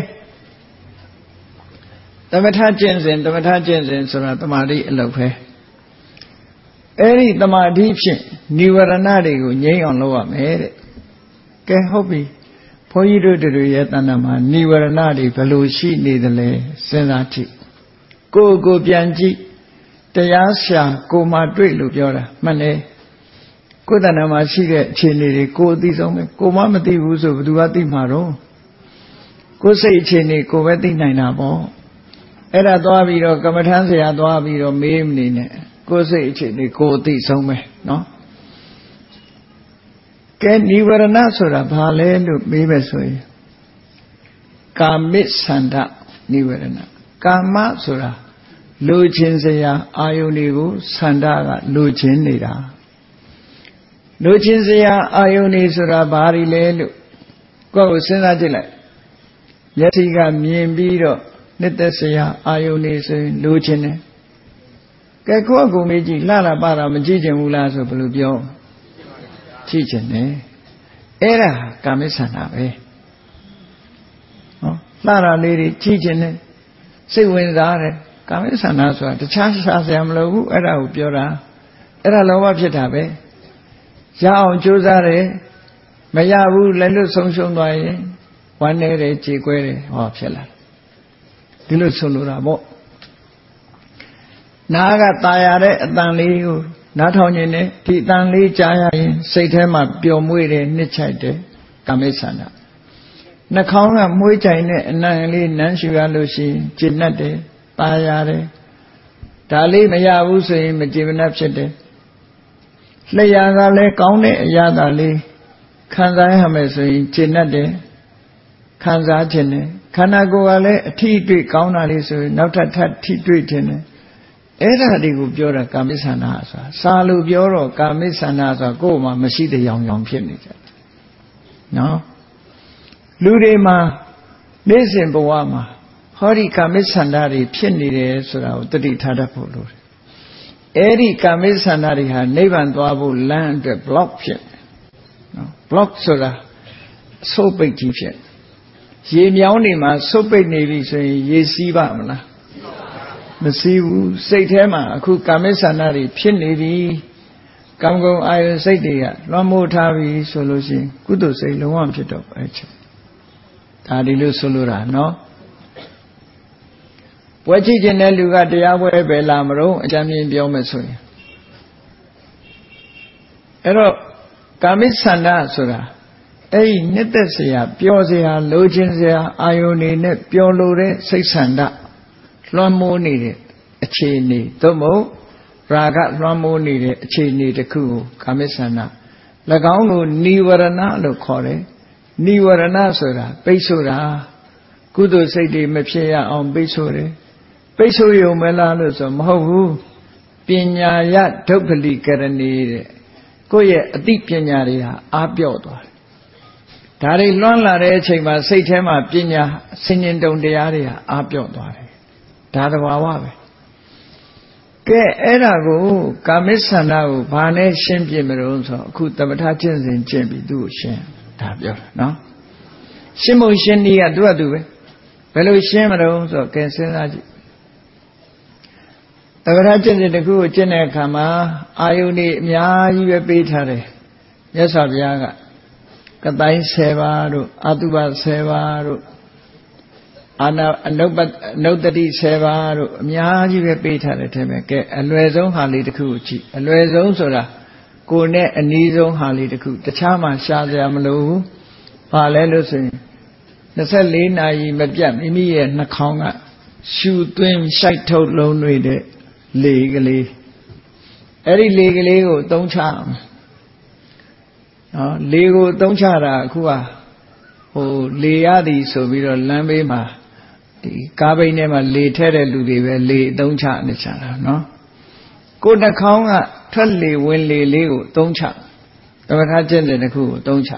သမထကျင့်စဉ်သမထကျင့်စဉ်ဆိုတာတမာတိအလုပ်ပဲအဲ့ဒီတမာတိဖြင့်និဝရဏတွေကိုငြိမ်းအောင်လုပ်ရမယ်တဲ့ကဲဟုတ်ပြီဘုန်းကြီးတို့တို့ရဲ့တဏ္ဍာမှာនិဝရဏတွေဘယ်လိုရှိနေသလဲစဉ်းစားကြည့်ကိုယ်ကိုပြန်ကြည့်တရားရှာကိုမှတွေ့လို့ပြောတာမှန်တယ်ကိုယ်တဏ္ဍာမှာရှိတဲ့အခြေအနေတွေကိုယ်အသိဆုံးပဲကိုမမသိဘူးဆိုဘယ်သူကသိမှာတော့ကိုယ်စိတ်အခြေအနေကိုပဲသိနိုင်တာပေါ့အဲ့ဒါသွားပြီးတော့ကမ္မထမ်းဆရာသွားပြီးတော့မေးမနေနဲ့ကိုယ်စိတ်အခြေအနေကိုယ်အသိဆုံးပဲနော်ကဲនិဝရဏဆိုတာဘာလဲလို့မေးမယ်ဆိုရင်ကာမိသန္တនិဝရဏကာမဆိုတာလိုချင်စရာအာယုန်တွေကိုသန္တကလိုချင်နေတာလိုချင်စရာအာယုန်တွေဆိုတာဘာတွေလဲလို့ကိုယ့်ကိုစဉ်းစားကြည့်လိုက်မျက်စိကမြင်ပြီးတော့နှစ်သက်စရာအာယုန်တွေဆိုရင်လိုချင်တယ်ကဲကိုယ့်ကိုမေးကြည့်လှလာပါတာမကြည့်ချင်ဘူးလားဆိုဘယ်လိုပြောကြည့်ချင်တယ်အဲ့ဒါကာမိသန္တာပဲနော်လှတာလေးတွေကြည့်ချင်တယ်စိတ်ဝင်စားတယ်ကာမိသန္တာဆိုတာတခြားရှားစရာမလိုဘူးအဲ့ဒါကိုပြောတာအဲ့ဒါလောဘဖြစ်တာပဲရအောင်ကြိုးစားတယ်မရဘူးလည်းလွတ်ဆုံးရှုံးသွားရင်ဝမ်းနေတယ်ကြေကွဲတယ်ဟောဖြစ်လာဒီလိုဆိုလိုတာပေါ့နားကตายရတဲ့အတန်လေးကိုနားထောင်နေတယ်ဒီအတန်လေးကြားရရင်စိတ်ထဲမှာပျော်မွေ့တယ်နှစ်ချိုက်တယ်ကာမိသန္တာနှာခေါင်းကမွှေးကြိုင်တဲ့အနံ့လေးနမ်းရှူရလို့ရှိရင်ကျဉ်တ်တယ်ตายရတယ်ဒါလေးမရဘူးဆိုရင်မကျေမနပ်ဖြစ်တယ်လျှာကလည်းကောင်းတဲ့အရာသာလေးခံစားရမယ်ဆိုရင်ကျဉ်တ်တယ်ခံစားခြင်းတယ်ခန္ဓာကိုယ်ကလည်းအထီးအတွေ့ကောင်းတာလေးဆိုရင်နောက်ထပ်ထပ်ထိတွေ့ခြင်းတယ်အဲ့ဒါတွေကိုပြောတာကာမိသန္တာဆိုတာစာလို့ပြောတော့ကာမိသန္တာဆိုတာကိုယ်မှမရှိတဲ့ရောင်ရောင်ဖြစ်နေကြနော်လူတွေမှာနေ့စဉ်ဘဝမှာဟောဒီကာမိသန္တာတွေဖြစ်နေတယ်ဆိုတာကိုတတိထားတတ်ဖို့လိုတယ်အဲ့ဒီကာမိသန္တာတွေဟာနိဗ္ဗာန်သွားဖို့လမ်းအတွက် block ဖြစ်နော် block ဆိုတာဆုပ်ပိတ်ကြီးဖြစ်ရေမြောင်းနေမှာဆုပ်ပိတ်နေပြီဆိုရင်ရေစီးပါမလားမစီးဘူးစိတ်ထဲမှာအခုကာမိသန္တာတွေဖြစ်နေပြီကံကုန်အာယုစိတ်တွေကလွှမ်းမိုးထားပြီဆိုလို့ရှိရင်ကုသိုလ်စိတ်လုံးဝဖြစ်တော့အဲ့ချက်ဒါဒီလိုဆိုလိုတာနော်ပွဲကြည့်ခြင်းတဲ့လူကတရားပွဲပဲလာမလို့အကြမ်းမြင်ပြောမယ်ဆိုရင်အဲ့တော့ကာမိသန္တာဆိုတာအဲ့ဒီနှစ်သက်စရာပျော်စရာလိုချင်စရာအာယုန်နေနဲ့ပျော်လိုတဲ့စိတ်ဆန္ဒလွှမ်းမိုးနေတဲ့အခြေအနေသို့မဟုတ်ရာဂလွှမ်းမိုးနေတဲ့အခြေအနေတစ်ခုကိုကာမိသန္တာ၎င်းကိုနိဝရဏလို့ခေါ်တယ်နိဝရဏဆိုတာပိတ်ဆို့တာကုသိုလ်စိတ်တွေမဖြစ်ရအောင်ပိတ်ဆို့တယ်ပိတ်ဆို့ရုံမလားလို့ဆိုမဟုတ်ဘူးပညာယဒုက္ခလိကရဏီတဲ့ကိုယ့်ရဲ့အသိပညာတွေဟာအားပြော့သွားတယ်ဒါတွေလွှမ်းလာတဲ့အချိန်မှာစိတ်ထဲမှာပညာစင်ញင်တုံတရားတွေဟာအားပြော့သွားတယ်ဒါသဘာဝပဲကဲအဲ့ဒါကိုကာမိသန္တာကိုဘာနဲ့ရှင်းပြမလို့ဆိုတော့အခုသမထကျင့်စဉ်ကျင့်ပြီးသူ့ကိုရှင်းဒါပြောတာနော်ရှင်းဖို့ရှင်းနည်းကသူ့အတူပဲဘယ်လိုရှင်းမလို့ဆိုတော့ကဲစဉ်းစားကြည့်သမထကျင့်စဉ်တစ်ခုကိုကျင့်တဲ့အခါမှာအာယုန်တွေအများကြီးပဲပေးထားတယ်မြတ်စွာဘုရားကကတိုင်းဆယ်ပါးတို့အတုပဆယ်ပါးတို့အာနာအနုပ္ပအနုတ္တိဆယ်ပါးတို့အများကြီးပဲပေးထားတယ်ထဲမှာကဲအလွယ်ဆုံးဟာလေးတစ်ခုကိုကြည့်အလွယ်ဆုံးဆိုတာကိုယ်နဲ့အနည်းဆုံးဟာလေးတစ်ခုတခြားမှရှားစရာမလိုဘူးဘာလဲလို့ဆိုရင်နှစ်ဆယ့်လေးနာရီမပြတ်မိမိရဲ့နှာခေါင်းကရှူသွင်းရှိုက်ထုတ်လုံးနေတဲ့လေကလေးအဲ့ဒီလေကလေးကိုသုံးချအောင်နော်လေကိုသုံးချတာအခုကဟိုလေရသည်ဆိုပြီးတော့လမ်းဘေးမှာဒီကားဘိန်းထဲမှာလေထဲတဲ့လူတွေပဲလေသုံးချနေကြတာနော်ကိုယ်နှာခေါင်းကထွက်လေဝင်လေလေးကိုသုံးချသမထကျင့်တဲ့တစ်ခုကိုသုံးချ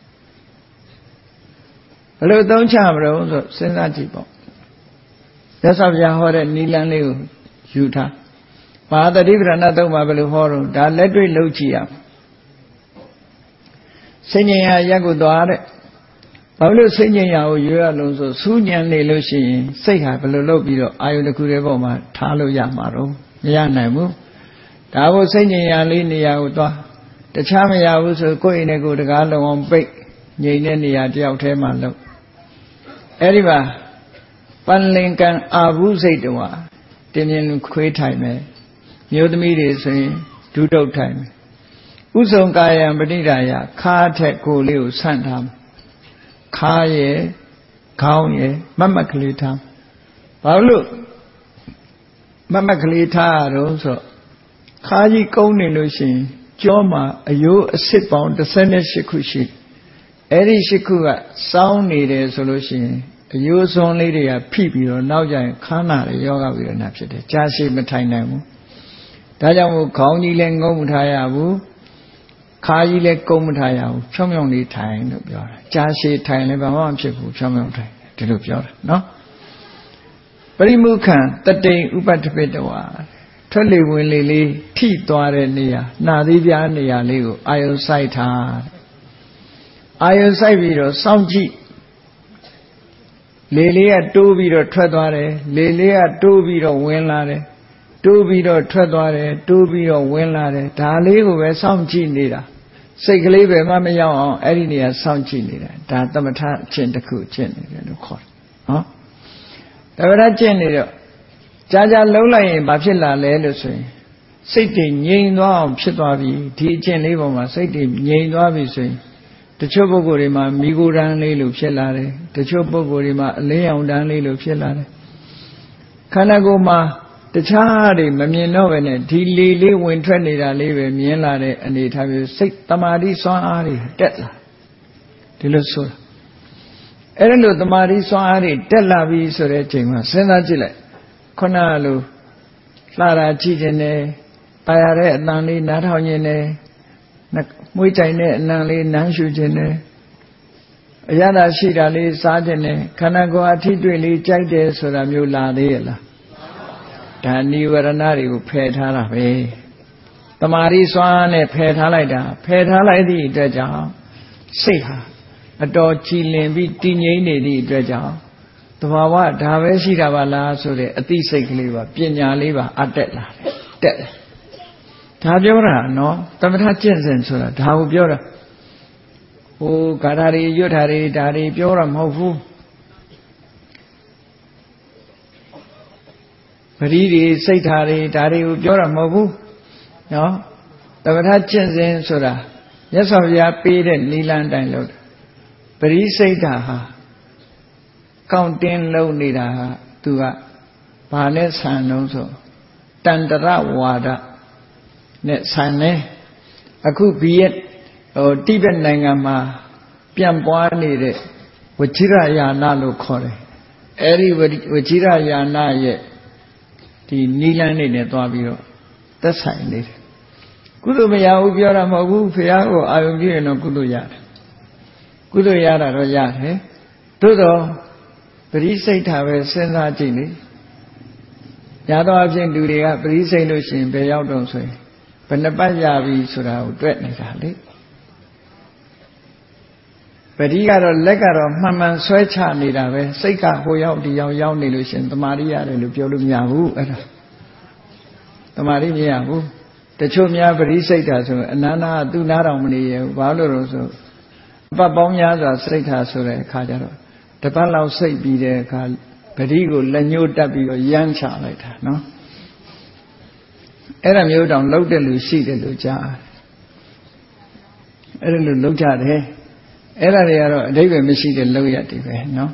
ဘယ်လိုသုံးချမလို့ဆိုစဉ်းစားကြည့်ပေါ့ရသော်ဗျာဟောတဲ့နိလန်းလေးကိုယူထားမဟာတတိပဒနာသုံးပါဘယ်လိုဟောတော့ဒါလက်တွေ့လုပ်ကြည့်ရအောင်စိတ်ဉာဏ်ရရက်ကိုသွားတဲ့ဘာလို့စိတ်ဉာဏ်ရကိုရွေးရလို့ဆိုစူးဉာဏ်နေလို့ရှိရင်စိတ်ဟာဘယ်လိုလုပ်ပြီးတော့အာယုတစ်ခုတည်းပေါ်မှာထားလို့ရမှာတော့မရနိုင်ဘူးဒါကိုစိတ်ဉာဏ်ရလေးနေရာကိုသွားတခြားမရဘူးဆိုကိုယ့်အိမ်နဲ့ကိုယ်တကားလုံးအောင်ပိတ်ငြိမ်တဲ့နေရာတယောက်တည်းမှာလုပ်အဲ့ဒီမှာပန်လင်ကံအာဟုစိတ်တော်ဟာတင်းပြင်းခွေးထိုင်မယ်မျိုးသမီးတွေဆိုရင်ဒုတုတ်ထိုင်မယ်ဥဆုံကာယံပဋိဒါယခါထက်ကိုလေးကိုဆန့်ထားခါရဲ့ခေါင်းရဲ့မမတ်ကလေးထားဘာလို့မမတ်ကလေးထားရတော့ဆိုခါကြီးကုန်းနေလို့ရှိရင်ကြောမှာအယိုးအစ်စ်ပေါင်းတစ်ဆယ်ရှစ်ခုရှိအဲ့ဒီရှစ်ခုကစောင်းနေတယ်ဆိုလို့ရှိရင်အယိုးစွန်းလေးတွေကဖိပြီးတော့နောက်ကျရင်ခါနာတွေယောဂဝိရဏဖြစ်တယ်ကြာရှည်မထိုင်နိုင်ဘူးဒါကြောင့်မို့ခေါင်းကြီးလည်းငုံမထားရဘူးခါကြီးလည်းကုန်းမထားရဘူးဖြောင်းဖြောင်းလေးထိုင်လို့ပြောတာကြာရှည်ထိုင်လည်းဘာမှမဖြစ်ဘူးဖြောင်းဖြောင်းထိုင်ဒီလိုပြောတာနော်ပရိမုခံတတိဥပတ္ထပိတဝါထွက်လေဝင်လေလေးထိသွားတဲ့နေရာနှာသီးပြားနေရာလေးကိုအာယုံစိုက်ထားအာယုံစိုက်ပြီးတော့စောင့်ကြည့်လေလေးကတိုးပြီးတော့ထွက်သွားတယ်လေလေးကတိုးပြီးတော့ဝင်လာတယ်တိုးပြီးတော့ထွက်သွားတယ်တိုးပြီးတော့ဝင်လာတယ်ဒါလေးကိုပဲစောင့်ကြည့်နေတာစိတ်ကလေးပဲမမရောက်အောင်အဲ့ဒီနေရာစောင့်ကြည့်နေတာဒါသမထအကျင့်တစ်ခုကျင့်နေတယ်လို့ခေါ်တယ်နော်သမထကျင့်နေတော့ကြာကြာလုံးလိုက်ရင်ဘာဖြစ်လာလဲလို့ဆိုရင်စိတ်တွေငြိမ်သွားအောင်ဖြစ်သွားပြီဒီအကျင့်လေးပေါ်မှာစိတ်တွေငြိမ်သွားပြီဆိုရင်တချို့ပုဂ္ဂိုလ်တွေမှာမိဂိုရန်လေးလို့ဖြစ်လာတယ်တချို့ပုဂ္ဂိုလ်တွေမှာအလင်းရောင်တန်းလေးလို့ဖြစ်လာတယ်ခန္ဓာကိုယ်မှာတခြားတွေမမြင်တော့ပဲနဲ့ဒီလေလေးဝင်ထွက်နေတာလေးပဲမြင်လာတဲ့အနေထားမျိုးစိတ်တမာတိစွမ်းအားတွေတက်လာဒီလိုဆိုတာအဲ့ဒါလို့တမာတိစွမ်းအားတွေတက်လာပြီဆိုတဲ့အချိန်မှာစဉ်းစားကြည့်လိုက်ခုနကလိုလှတာကြည့်ခြင်းနဲ့တာယာတဲ့အတန်လေးနားထောင်ခြင်းနဲ့မွေးကြိုင်တဲ့အနံလေးနမ်းရှူခြင်းနဲ့အရသာရှိတာလေးစားခြင်းနဲ့ခန္ဓာကိုယ်အထိတွေ့လေးကြိုက်တယ်ဆိုတာမျိုးလာသေးရဲ့လားဒါနိဝရဏတွေကိုဖယ်ထားတာပဲတမာရီစွမ်းနဲ့ဖယ်ထားလိုက်တာဖယ်ထားလိုက်သည့်အတွက်ကြောင့်စိတ်ဟာအတော်ကြည်လင်ပြီးတည်ငြိမ်နေသည့်အတွက်ကြောင့်တဘာဝဒါပဲရှိတာပါလားဆိုတဲ့အသိစိတ်ကလေးပါပညာလေးပါအတက်လာတယ်တက်ဒါပြောတာနော်သမထကျင့်စဉ်ဆိုတာဒါကိုပြောတာဟိုဂါထာတွေရွတ်ထာတွေဒါတွေပြောတာမဟုတ်ဘူးပရိဒီစိတ်ထားတွေဒါတွေကိုပြောတာမဟုတ်ဘူးနော်သမထကျင့်စဉ်ဆိုတာမြတ်စွာဘုရားပေးတဲ့နိလန်းတိုင်းလို့ပရိစိတ်တာဟာကောင်းတင်းလုံးနေတာဟာသူကဘာနဲ့ဆန်တော့ဆိုတန္တရဝါဒနဲ့ဆန်နေအခုဘီယက်ဟိုတိဘက်နိုင်ငံမှာပြန့်ပွားနေတဲ့ဝချိရယာနလို့ခေါ်တယ်အဲဒီဝချိရယာနရဲ့ဒီနီလန်းနေနဲ့သွားပြီးတော့သက်ဆိုင်နေတယ်ကုသိုလ်မရဘူးပြောတာမဟုတ်ဘူးဖះကိုအာယုံပြည့်ရင်တော့ကုသိုလ်ရတယ်ကုသိုလ်ရတာတော့ရတယ်သို့တော့ပရိစိတ်ထားပဲစဉ်းစားကြည့်လေညာတော့အဖြစ်လူတွေကပရိစိတ်လို့ရှိရင်ဘယ်ရောက်တော့ဆိုရင်ဘယ်နှပတ်ရပြီဆိုတာကိုတွေ့နေတာလေပရိကတော့လက်ကတော့မှန်မှန်ဆွဲချနေတာပဲစိတ်ကဟိုရောက်ဒီရောက်ရောက်နေလို့ရှိရင်တမာရိရတယ်လို့ပြောလို့မရဘူးအဲ့ဒါတမာရိမရဘူးတချို့များပရိစိတ်တာဆိုအနန္နာသူနားတော်မနေရဘူးဘာလို့လို့ဆိုအပတ်ပေါင်းများစွာစိတ်ထားဆိုတဲ့အခါကျတော့တပတ်လောက်စိတ်ပြီးတဲ့အခါပရိကိုလက်ညှိုးတက်ပြီးတော့ရမ်းချလိုက်တာနော်အဲ့ဒါမျိုးတောင်လှုပ်တဲ့လူရှိတယ်လို့ကြားအဲ့ဒါလို့လှုပ်ကြတယ်အဲ့ဒါတွေကတော့အဓိပ္ပာယ်မရှိတဲ့လှုပ်ရတွေပဲနော်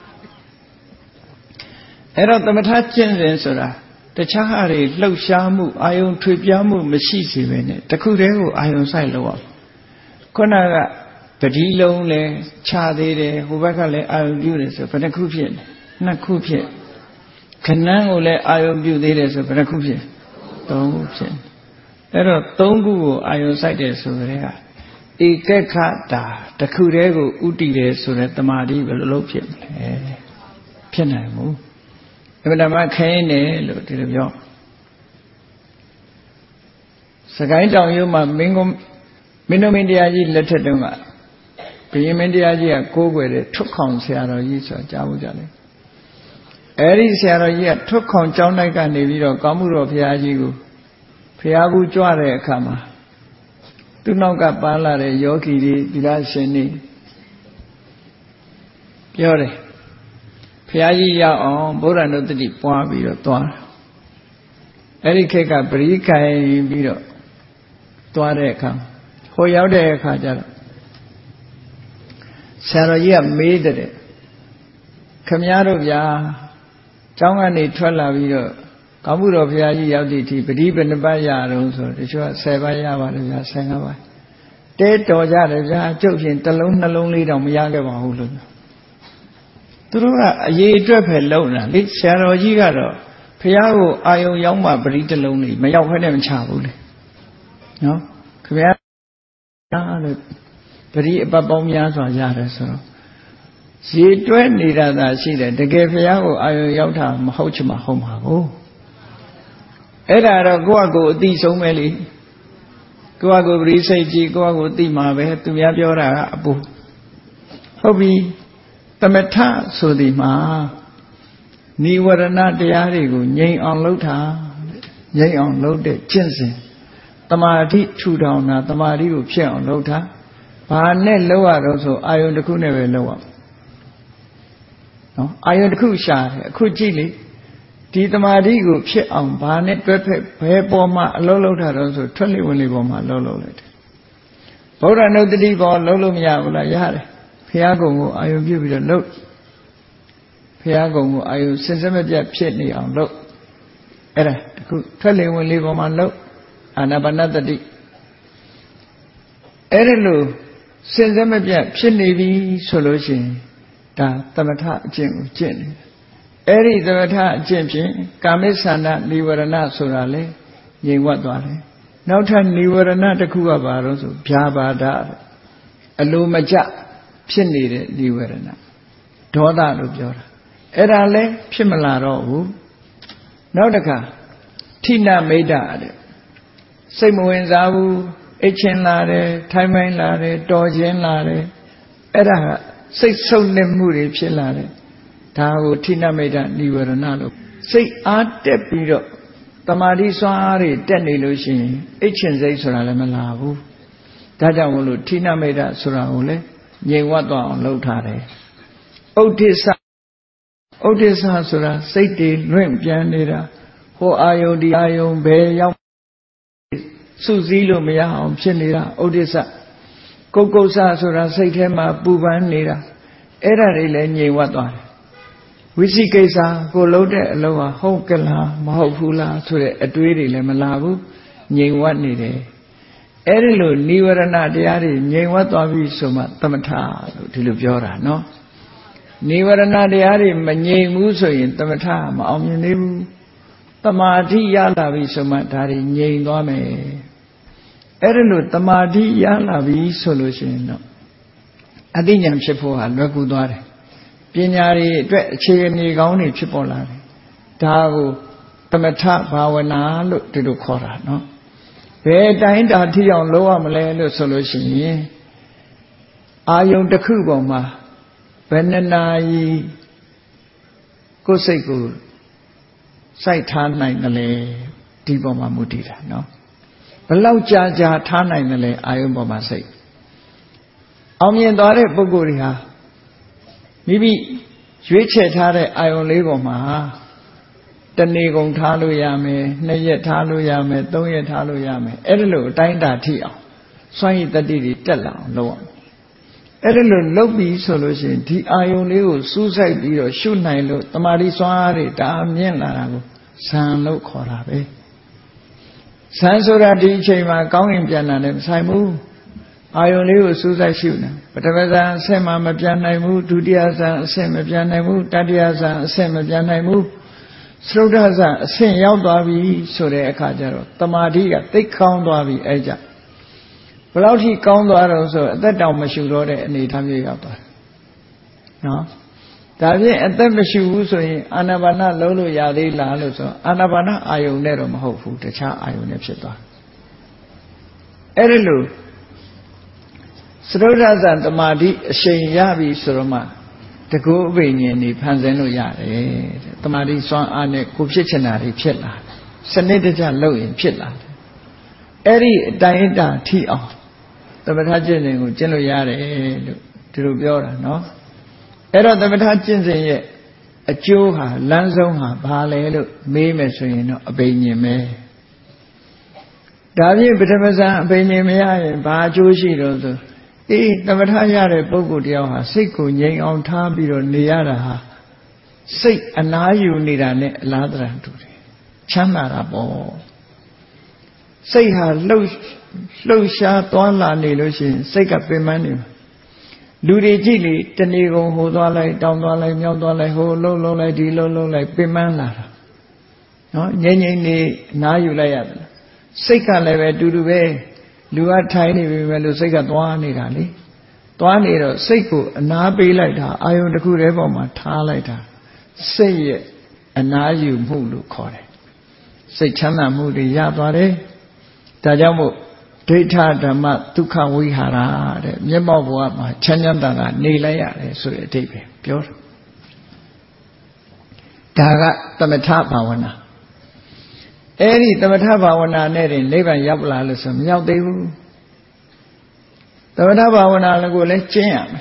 အဲ့တော့သမထကျင့်စဉ်ဆိုတာတခြားဟာတွေလှုပ်ရှားမှုအာယုံထွေပြားမှုမရှိစေပဲနဲ့တခုတည်းကိုအာယုံဆိုင်လို့အောင်ခုနကပတိလုံးလဲခြားသေးတယ်ဟိုဘက်ကလည်းအာယုံပြုတယ်ဆိုဘယ်နှခုဖြစ်နှစ်ခုဖြစ်ခဏန်းကိုလည်းအာယုံပြုသေးတယ်ဆိုဘယ်နှခုဖြစ်သုံးခုဖြစ်အဲ့တော့သုံးခုကိုအာယုံဆိုင်တယ်ဆိုတဲ့ကဧကခတာတခုတည်းကိုဥတည်တယ်ဆိုတဲ့တမာတိဘယ်လိုလုပ်ဖြစ်မလဲဖြစ်နိုင်ဘူးအမှန်တမ်းခင်းတယ်လို့ဒီလိုပြောစကိုင်းတောင်ရုံးမှာမင်းကမင်းတို့မင်းတရားကြီးလက်ထက်တုန်းကဘုရင်မင်းတရားကြီးကကိုးကွယ်တဲ့ထွတ်ခေါင်ဆရာတော်ကြီးဆိုတာကြားဖို့ကြတယ်အဲ့ဒီဆရာတော်ကြီးကထွတ်ခေါင်ကျောင်းတိုက်ကနေပြီးတော့ကောင်းမှုတော်ဘုရားကြီးကိုဘုရားဘူးကြွတဲ့အခါမှာသူ့နောက်ကပါလာတဲ့ယောဂီတွေဒီလားရှင်နေပြောတယ်ဘုရားကြီးရောက်အောင်ဗုဒ္ဓနုတ္တိပွားပြီးတော့သွားတာအဲ့ဒီခေတ်ကပရိခိုင်ပြီးတော့သွားတဲ့အခါဟိုရောက်တဲ့အခါကျတော့ဆရာတော်ကြီးကမေးတဲ့ခမည်းတော်ဗျာကျောင်းကနေထွက်လာပြီးတော့ကောင်းမှုတော်ဘုရားကြီးရောက်သည့်အထိပရိပဏ္ဍပတ်ရတော့ဆိုတချို့ကဆယ်ပတ်ရပါတယ်ဗျာဆယ်ငါးပတ်တဲတော်ကြတယ်ဗျာကျုပ်ဖြင့်တစ်လုံးနှလုံးလေးတောင်မရခဲ့ပါဘူးလို့သူတို့ကအရေးအတွက်ပဲလုံတာလေဆရာတော်ကြီးကတော့ဘုရားကိုအာယုံရောက်မှပရိတစ်လုံးလေးမရောက်ဖက်နဲ့မချဘူးလေနော်ခင်ဗျားလို့ပရိအပတ်ပေါင်းများစွာရတယ်ဆိုတော့ရေတွဲနေတာသာရှိတယ်တကယ်ဘုရားကိုအာယုံရောက်တာမဟုတ်ချင်မှဟုတ်မှာကိုအဲ့ဒါတော့ကိုယ့်အကိုအသိဆုံးပဲလေကိုယ့်အကိုပရိစိတ်ကြီးကိုယ့်အကိုသိမှာပဲသူများပြောတာကအပူဟုတ်ပြီသမထဆိုဒီမှာနိဝရဏတရားတွေကိုငြိမ်အောင်လုပ်တာငြိမ်အောင်လုပ်တဲ့ကျင့်စဉ်တမာတိထူထောင်တာတမာတိကိုဖြစ်အောင်လုပ်တာဘာနဲ့လုပ်ရတော့ဆိုအာယုန်တစ်ခုနဲ့ပဲလုပ်ရနော်အာယုန်တစ်ခုရှာတယ်အခုကြည့်လေဒီတမာတိကိုဖြစ်အောင်ဘာနဲ့တွဲဖက်ဘယ်ပေါ်မှာအလုံးလုံးထားတော့ဆိုထွက်လေဝင်လေပေါ်မှာလုံးလုံးလိုက်တယ်ဗုဒ္ဓနုတ္တိပေါ်လုံးလို့မရဘူးလားရတယ်ဘုရားကုံကိုအာယုံပြုပြီးတော့လုပ်ဘုရားကုံကိုအာယုံစင်စမပြတ်ဖြစ်နေအောင်လုပ်အဲ့ဒါတခုထွက်လေဝင်လေပေါ်မှာလုပ်အာနာပါနတတိအဲ့ဒါလို့စင်စမပြတ်ဖြစ်နေပြီဆိုလို့ရှိရင်ဒါသမထအကျင့်ကိုကျင့်နေတယ်အဲ့ဒီသမထအကျင့်ဖြင့်ကာမိသန္တာနိဝရဏဆိုတာလေငြိမ်ဝတ်သွားတယ်နောက်ထပ်နိဝရဏတစ်ခုကဘာလို့ဆိုဗျာပါဒအလိုမကျဖြစ်နေတဲ့နိဝရဏဒေါသလို့ပြောတာအဲ့ဒါလည်းဖြစ်မလာတော့ဘူးနောက်တစ်ခါထိနမိတ်တာတဲ့စိတ်မဝင်စားဘူးအိတ်ချင်းလာတယ်ထိုင်မိုင်းလာတယ်တော်ချင်းလာတယ်အဲ့ဒါကစိတ်ဆုပ်နေမှုတွေဖြစ်လာတယ်ဒါကိုထိနမိတ်တာနိဝရဏလို့စိတ်အားတက်ပြီးတော့တမာတိစွမ်းအားတွေတက်နေလို့ရှိရင်အိတ်ချင်းစိတ်ဆိုတာလည်းမလာဘူးဒါကြောင့်မလို့ထိနမိတ်တာဆိုတာကိုလည်းငြိမ်ဝတ်သွားအောင်လုပ်ထားတယ်ဥဒိစ္စဥဒိစ္စဆိုတာစိတ်တွေလွင့်ပြန်နေတာဟိုအာယုန်ဒီအာယုန်ဘယ်ရောက်စုစည်းလို့မရအောင်ဖြစ်နေတာဥဒိစ္စကုတ်ကုတ်ဆဆိုတာစိတ်ထဲမှာပူပန်နေတာအဲ့ဒါတွေလည်းငြိမ်ဝတ်သွားတယ်ဝိသိကိစ္စကိုလုံးတဲ့အလုံးဟာဟုတ်ကလားမဟုတ်ဘူးလားဆိုတဲ့အတွေးတွေလည်းမလာဘူးငြိမ်ဝတ်နေတယ်အဲ့ဒီလိုနိဝရဏတရားတွေငြိမ်ဝတ်သွားပြီဆိုမှသမထလို့ဒီလိုပြောတာနော်နိဝရဏတရားတွေမငြိမ်ဘူးဆိုရင်သမထမအောင်မြင်သေးဘူးတမာတိရလာပြီဆိုမှဒါတွေငြိမ်သွားမယ်အဲ့ဒီလိုတမာတိရလာပြီဆိုလို့ရှိရင်တော့အသိဉာဏ်ဖြစ်ဖို့ဟာလွယ်ကူသွားတယ်ပညာတွေအတွက်အခြေအနေကောင်းတွေဖြစ်ပေါ်လာတယ်ဒါကိုသမထဘာဝနာလို့ဒီလိုခေါ်တာနော်ဘယ်တိုင်းတာထိအောင်လုပ်ရမလဲလို့ဆိုလို့ရှိရင်အာယုံတစ်ခုပေါ်မှာဘယ်နှစ်နာရီကိုယ်စိတ်ကိုစိုက်ထားနိုင်တယ်လေဒီပေါ်မှာမူတည်တာနော်ဘယ်လောက်ကြာကြာထားနိုင်တယ်လဲအာယုံပေါ်မှာစိတ်အောင်မြင်သွားတဲ့ပုဂ္ဂိုလ်တွေဟာမိမိရွေးချယ်ထားတဲ့အာယုံလေးပေါ်မှာတနေ့ကုန်ထားလို့ရမယ်နှစ်ရက်ထားလို့ရမယ်သုံးရက်ထားလို့ရမယ်အဲ့ဒါလိုအတိုင်းအတာထိအောင်စွမ်းရည်တတိတွေတက်လာအောင်လုပ်ရမယ်အဲ့ဒါလိုလုပ်ပြီးဆိုလို့ရှိရင်ဒီအာယုံလေးကိုစူးစိုက်ပြီးတော့ရှုနိုင်လို့တမာတိစွမ်းအားတွေဒါမြင့်လာတာကိုဇံလို့ခေါ်တာပဲဇံဆိုတာဒီအချိန်မှာကောင်းရင်ပြန်လာတယ်မဆိုင်ဘူးအာယုံလေးကိုစူးစိုက်ရှုနေပထမဇံအဆင့်မှာမပြန်နိုင်ဘူးဒုတိယဇံအဆင့်မပြန်နိုင်ဘူးတတိယဇံအဆင့်မပြန်နိုင်ဘူးသရုဒ္ဓဇံအဆင့်ရောက်သွားပြီဆိုတဲ့အခါကျတော့တမာတိကသိကောင်းသွားပြီအဲ့ကြဘယ်လောက်ထိကောင်းသွားတော့ဆိုအသက်တောင်မရှူတော့တဲ့အနေအထားမျိုးရောက်သွားတယ်နော်ဒါဖြင့်အသက်မရှူဘူးဆိုရင်အာနာပါနလုံးလို့ရသေးလားလို့ဆိုအာနာပါနအာယုန်နဲ့တော့မဟုတ်ဘူးတခြားအာယုန်နဲ့ဖြစ်သွားအဲ့ဒီလိုသရုဒ္ဓဇံတမာတိအရှိန်ရပြီဆိုတော့မှတကူအဘိညာဉ်နေဖန်ဆင်းလို့ရတယ်တမာတိစွမ်းအားနဲ့ကိုဖြစ်ချင်တာတွေဖြစ်လာတယ်စနစ်တကျလုပ်ရင်ဖြစ်လာတယ်အဲ့ဒီအတိုင်းအတာထိအောင်သမထကျင့်စဉ်ကိုကျင့်လို့ရတယ်လို့ဒီလိုပြောတာနော်အဲ့တော့သမထကျင့်စဉ်ရဲ့အကျိုးဟာလမ်းဆုံးဟာဘာလဲလို့မေးမယ်ဆိုရင်တော့အဘိညာဉ်ပဲဒါဖြင့်ပထမဇန်အဘိညာဉ်မရရင်ဘာအကျိုးရှိတော့ဆိုအေးသမထရတဲ့ပုဂ္ဂိုလ်တယောက်ဟာစိတ်ကိုငြိမ်အောင်ထားပြီးတော့နေရတာဟာစိတ်အနားယူနေတာနဲ့အလားတရတူတယ်ချမ်းသာတာပေါ့စိတ်ဟာလှုပ်လှုပ်ရှားသွားလာနေလို့ရှိရင်စိတ်ကပင်ပန်းနေမှာလူတွေကြည့်လေတဏီကုံဟိုသွားလိုက်တောင်းသွားလိုက်မြောက်သွားလိုက်ဟိုလှုပ်လှုပ်လိုက်ဒီလှုပ်လှုပ်လိုက်ပင်ပန်းလာတာနော်ငြိမ်ငြိမ်နေနားယူလိုက်ရတယ်စိတ်ကလည်းပဲတူတူပဲလူကထိုင်နေပြီပဲလို့စိတ်ကသွားနေတာလေသွားနေတော့စိတ်ကိုအနားပေးလိုက်တာအာယုန်တစ်ခုတည်းပေါ်မှာထားလိုက်တာစိတ်ရဲ့အနားယူမှုလို့ခေါ်တယ်စိတ်ချမ်းသာမှုတွေရသွားတယ်ဒါကြောင့်မို့ဒိဋ္ဌဓမ္မဒုက္ခဝိဟာရတဲ့မျက်မှောက်ဘဝမှာချမ်းချမ်းသာသာနေလိုက်ရတယ်ဆိုတဲ့အဓိပ္ပာယ်ပြောတာဒါကသမထဘာဝနာအဲ့ဒီသမထဘာဝနာနဲ့တင်နိဗ္ဗာန်ရောက်လာလို့ဆိုမရောက်သေးဘူးသမထဘာဝနာကိုလည်းကျင့်ရမယ်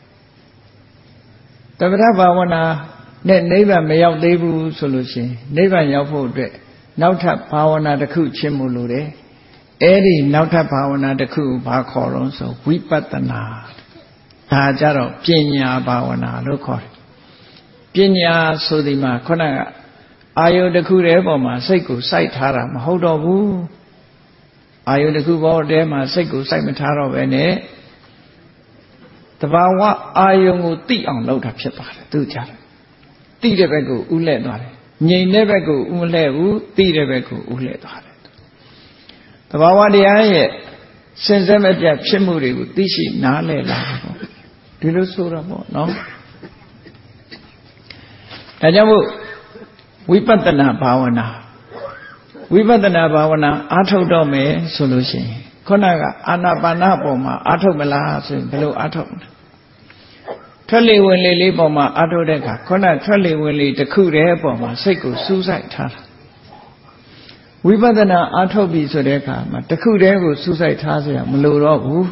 သမထဘာဝနာနဲ့နိဗ္ဗာန်မရောက်သေးဘူးဆိုလို့ရှိရင်နိဗ္ဗာန်ရောက်ဖို့အတွက်နောက်ထပ်ဘာဝနာတစ်ခုရှင်းဖို့လိုတယ်အဲ့ဒီနောက်ထပ်ဘာဝနာတစ်ခုဘာခေါ်လို့ဆိုဝိပဿနာဒါကြတော့ပညာဘာဝနာလို့ခေါ်တယ်ပညာဆိုဒီမှာခုနကအာယုတစ်ခုတည်းပေါ်မှာစိတ်ကိုစိုက်ထားတာမဟုတ်တော့ဘူးအာယုတစ်ခုပေါ်တည်းမှာစိတ်ကိုစိုက်မထားတော့ပဲနဲ့တဘာဝအာယုကိုသိအောင်လုပ်တာဖြစ်ပါတယ်သူကြတယ်တိတဲ့ဘက်ကိုဥလဲသွားတယ်ငြိမ်တဲ့ဘက်ကိုဥမလဲဘူးတိတဲ့ဘက်ကိုဥလဲသွားတယ်သဘာဝတရားရဲ့စင်စစ်မပြတ်ဖြစ်မှုတွေကိုသိရှိနားလည်လာတယ်ပေါ့ဒီလိုဆိုတော့ပေါ့နော်ဒါကြောင့်မို့ဝိပဿနာဘာဝနာဝိပဿနာဘာဝနာအားထုတ်တော့မယ်ဆိုလို့ရှိရင်ခုနကအာနာပါနပုံမှာအားထုတ်မလားဆိုရင်ဘယ်လိုအားထုတ်မလဲထွက်လေဝင်လေလေးပုံမှာအားထုတ်တဲ့အခါခုနထွက်လေဝင်လေတစ်ခုတည်းပုံမှာစိတ်ကိုစူးစိုက်ထားတာဝိပဿနာအားထုတ်ပြီဆိုတဲ့အခါမှာတစ်ခုတည်းကိုစူးစိုက်ထားเสียမလိုတော့ဘူး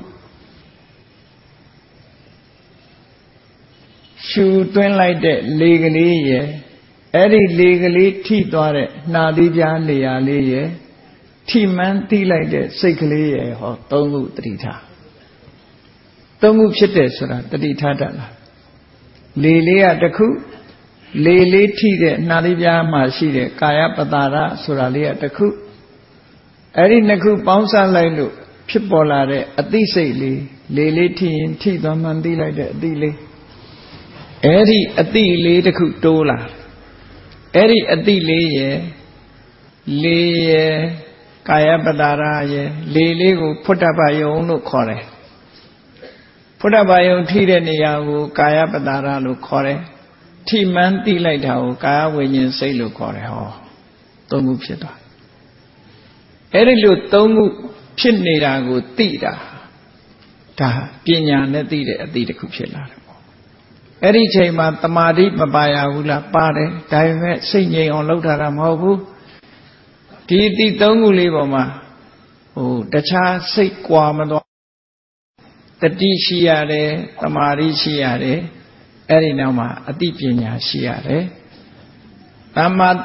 ရှူသွင်းလိုက်တဲ့လေကလေးရယ်အဲ့ဒီလေကလေးထိသွားတဲ့နှာသီးပြားနေရာလေးရယ်ထိမှန်းသိလိုက်တဲ့စိတ်ကလေးရယ်ဟောသုံးခုတတိထားသုံးခုဖြစ်တယ်ဆိုတာတတိထားတတ်လားလေလေးကတစ်ခုလေလေးထိတဲ့နှာသီးပြားမှာရှိတဲ့ကာယပတာရဆိုတာလေးကတစ်ခုအဲ့ဒီနှစ်ခုပေါင်းစပ်လိုက်လို့ဖြစ်ပေါ်လာတဲ့အသိစိတ်လေးလေလေးထိရင်ထိသွားမှန်းသိလိုက်တဲ့အသိလေးအဲ့ဒီအသိလေးတစ်ခုတိုးလာအဲ့ဒီအသိလေးရယ်လေရယ်ကာယပတာရရယ်လေလေးကိုဖုဒ္ဓဘာယုံလို့ခေါ်တယ်ဖုဒ္ဓဘာယုံထိတဲ့နေရာကိုကာယပတာရလို့ခေါ်တယ်ထိမှန်းသိလိုက်တာကိုကာယဝိညာဉ်စိတ်လို့ခေါ်တယ်ဟောသုံးခုဖြစ်သွားအဲ့ဒီလိုသုံးခုဖြစ်နေတာကိုသိတာဒါပညာနဲ့သိတဲ့အသိတစ်ခုဖြစ်လာတယ်အဲ့ဒီချိန်မှာတမာတိမပါရဘူးလားပါတယ်ဒါပေမဲ့စိတ်ငြိမ်အောင်လုပ်ထားတာမဟုတ်ဘူးဒီအတိသုံးခုလေးပေါ်မှာဟိုတခြားစိတ်ကွာမသွားတတိရှိရတယ်တမာတိရှိရတယ်အဲ့ဒီနောက်မှာအတိပညာရှိရတယ်တမ္မာ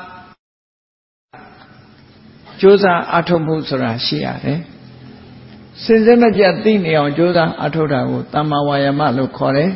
ကြိုးစားအထုတ်မှုဆိုတာရှိရတယ်စင်စစ်မပြတ်သိနေအောင်ကြိုးစားအထုတ်တာကိုတမ္မာဝါယာမလို့ခေါ်တယ်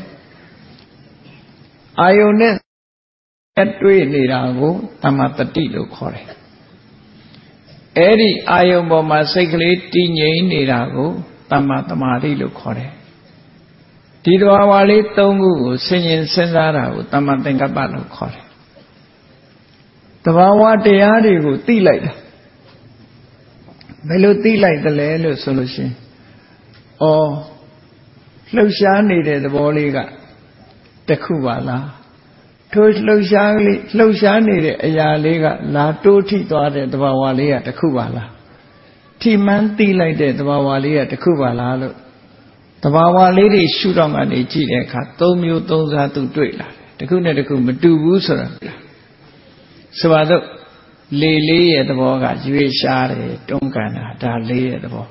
အာယုန်နဲ့တွေ့နေတာကိုတမ္မာတတိလို့ခေါ်တယ်အဲ့ဒီအာယုန်ပေါ်မှာစိတ်ကလေးတည်ငြိမ်နေတာကိုတမ္မာသမာဓိလို့ခေါ်တယ်ဒီသဘာဝလေးသုံးခုကိုဆင်ញင်စဉ်းစားတာကိုတမ္မာသင်္ကပ္ပလို့ခေါ်တယ်သဘာဝတရားတွေကိုသိလိုက်တာဘယ်လိုသိလိုက်သလဲလို့ဆိုလို့ရှိရင်ဩလှုပ်ရှားနေတဲ့သဘောလေးကတစ်ခုပါလားထိုလှုပ်ရှားလေးလှုပ်ရှားနေတဲ့အရာလေးကလာတိုးထိသွားတဲ့သဘာဝလေးကတစ်ခုပါလားထိမှန်းသိလိုက်တဲ့သဘာဝလေးကတစ်ခုပါလားလို့သဘာဝလေးတွေရှုတော့ကနေကြည့်တဲ့အခါသုံးမျိုးသုံးစားသူတွေ့လာတယ်တစ်ခုနဲ့တစ်ခုမတူဘူးဆိုတာဆိုပါတော့လေလေးရဲ့သဘောကရွေ့ရှားတယ်တွန်းကန်တာဒါလေးရဲ့သဘော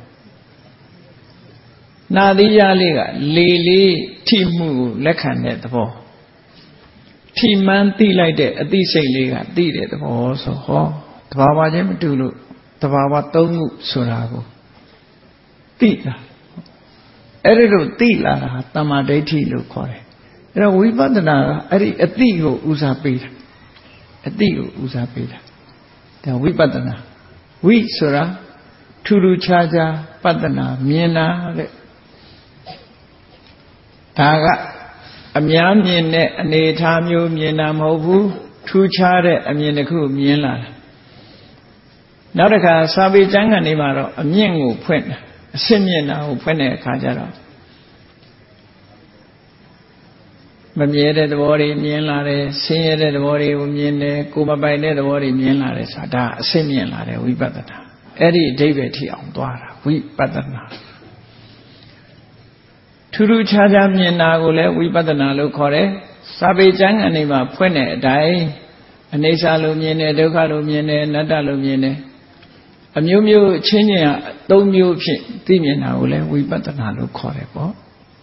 နာသီးရားလေးကလေလေးထိမှုကိုလက်ခံတဲ့သဘောထိမှန်းသိလိုက်တဲ့အသိစိတ်လေးကသိတဲ့သဘောဆိုဟောတဘာဝချင်းမတူလို့တဘာဝသုံးခုဆိုတာကိုသိတာအဲ့ဒီလိုသိလာတာတမ္မာဒိဋ္ဌိလို့ခေါ်တယ်အဲ့တော့ဝိပဿနာကအဲ့ဒီအသိကိုဦးစားပေးတာအသိကိုဦးစားပေးတာဒါဝိပဿနာဝိဆိုတာထူးထူးခြားခြားပဿနာမြင်တာတဲ့ဒါကအများမြင်တဲ့အနေအထားမျိုးမြင်တာမဟုတ်ဘူးထူးခြားတဲ့အမြင်တစ်ခုမြင်လာတာနောက်တစ်ခါစာပေကျမ်းဂန်တွေမှာတော့အမြင့်ကိုဖွင့်တာအစစ်မြင့်တာကိုဖွင့်တဲ့အခါကျတော့မမြဲတဲ့သဘောတွေမြင်လာတယ်ဆင်းရဲတဲ့သဘောတွေကိုမြင်တယ်ကိုယ်မပိုင်တဲ့သဘောတွေမြင်လာတယ်ဆိုတာဒါအစစ်မြင့်လာတယ်ဝိပဿနာအဲ့ဒီအဓိပ္ပာယ်ထိအောင်သွားတာဝိပဿနာထူးထူးခြားခြားမြင်တာကိုလည်းဝိပဿနာလို့ခေါ်တယ်စာပေကျမ်းအနေမှာဖွင့်တဲ့အတိုင်းအနိစ္စလို့မြင်တယ်ဒုက္ခလို့မြင်တယ်အနတ္တလို့မြင်တယ်အမျိုးမျိုးချင်းချင်းအသုံးမျိုးဖြင့်သိမြင်တာကိုလည်းဝိပဿနာလို့ခေါ်တယ်ပေါ့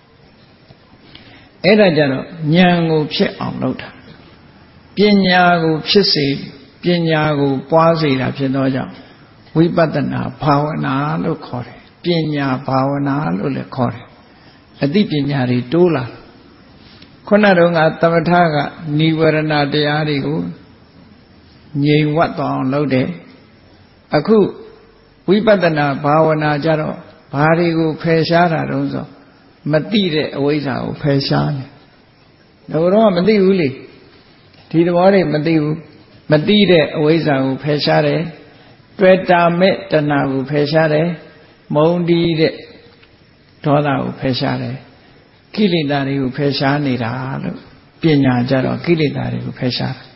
အဲ့ဒါကြတော့ဉာဏ်ကိုဖြစ်အောင်လုပ်တာပညာကိုဖြစ်စေပညာကိုပွားစေတာဖြစ်သောကြောင့်ဝိပဿနာဘာဝနာလို့ခေါ်တယ်ပညာဘာဝနာလို့လည်းခေါ်တယ်အသိပညာတွေတိုးလာခုနတုန်းကသမထကနိဝရဏတရားတွေကိုငြိမ်ဝတ်သွားအောင်လုပ်တယ်အခုဝိပဿနာဘာဝနာကြတော့ဘာတွေကိုဖယ်ရှားတာတုံးဆိုမသိတဲ့အဝိဇ္ဇာကိုဖယ်ရှားတယ်ဒါတော့မသိဘူးလေဒီသဘောတွေမသိဘူးမသိတဲ့အဝိဇ္ဇာကိုဖယ်ရှားတယ်တွေ့တာမဲ့တဏှာကိုဖယ်ရှားတယ်မုန်းတီးတဲ့ဒေါသကိုဖယ်ရှားတယ်ကိလေသာတွေကိုဖယ်ရှားနေတာလို့ပညာကြတော့ကိလေသာတွေကိုဖယ်ရှားတာ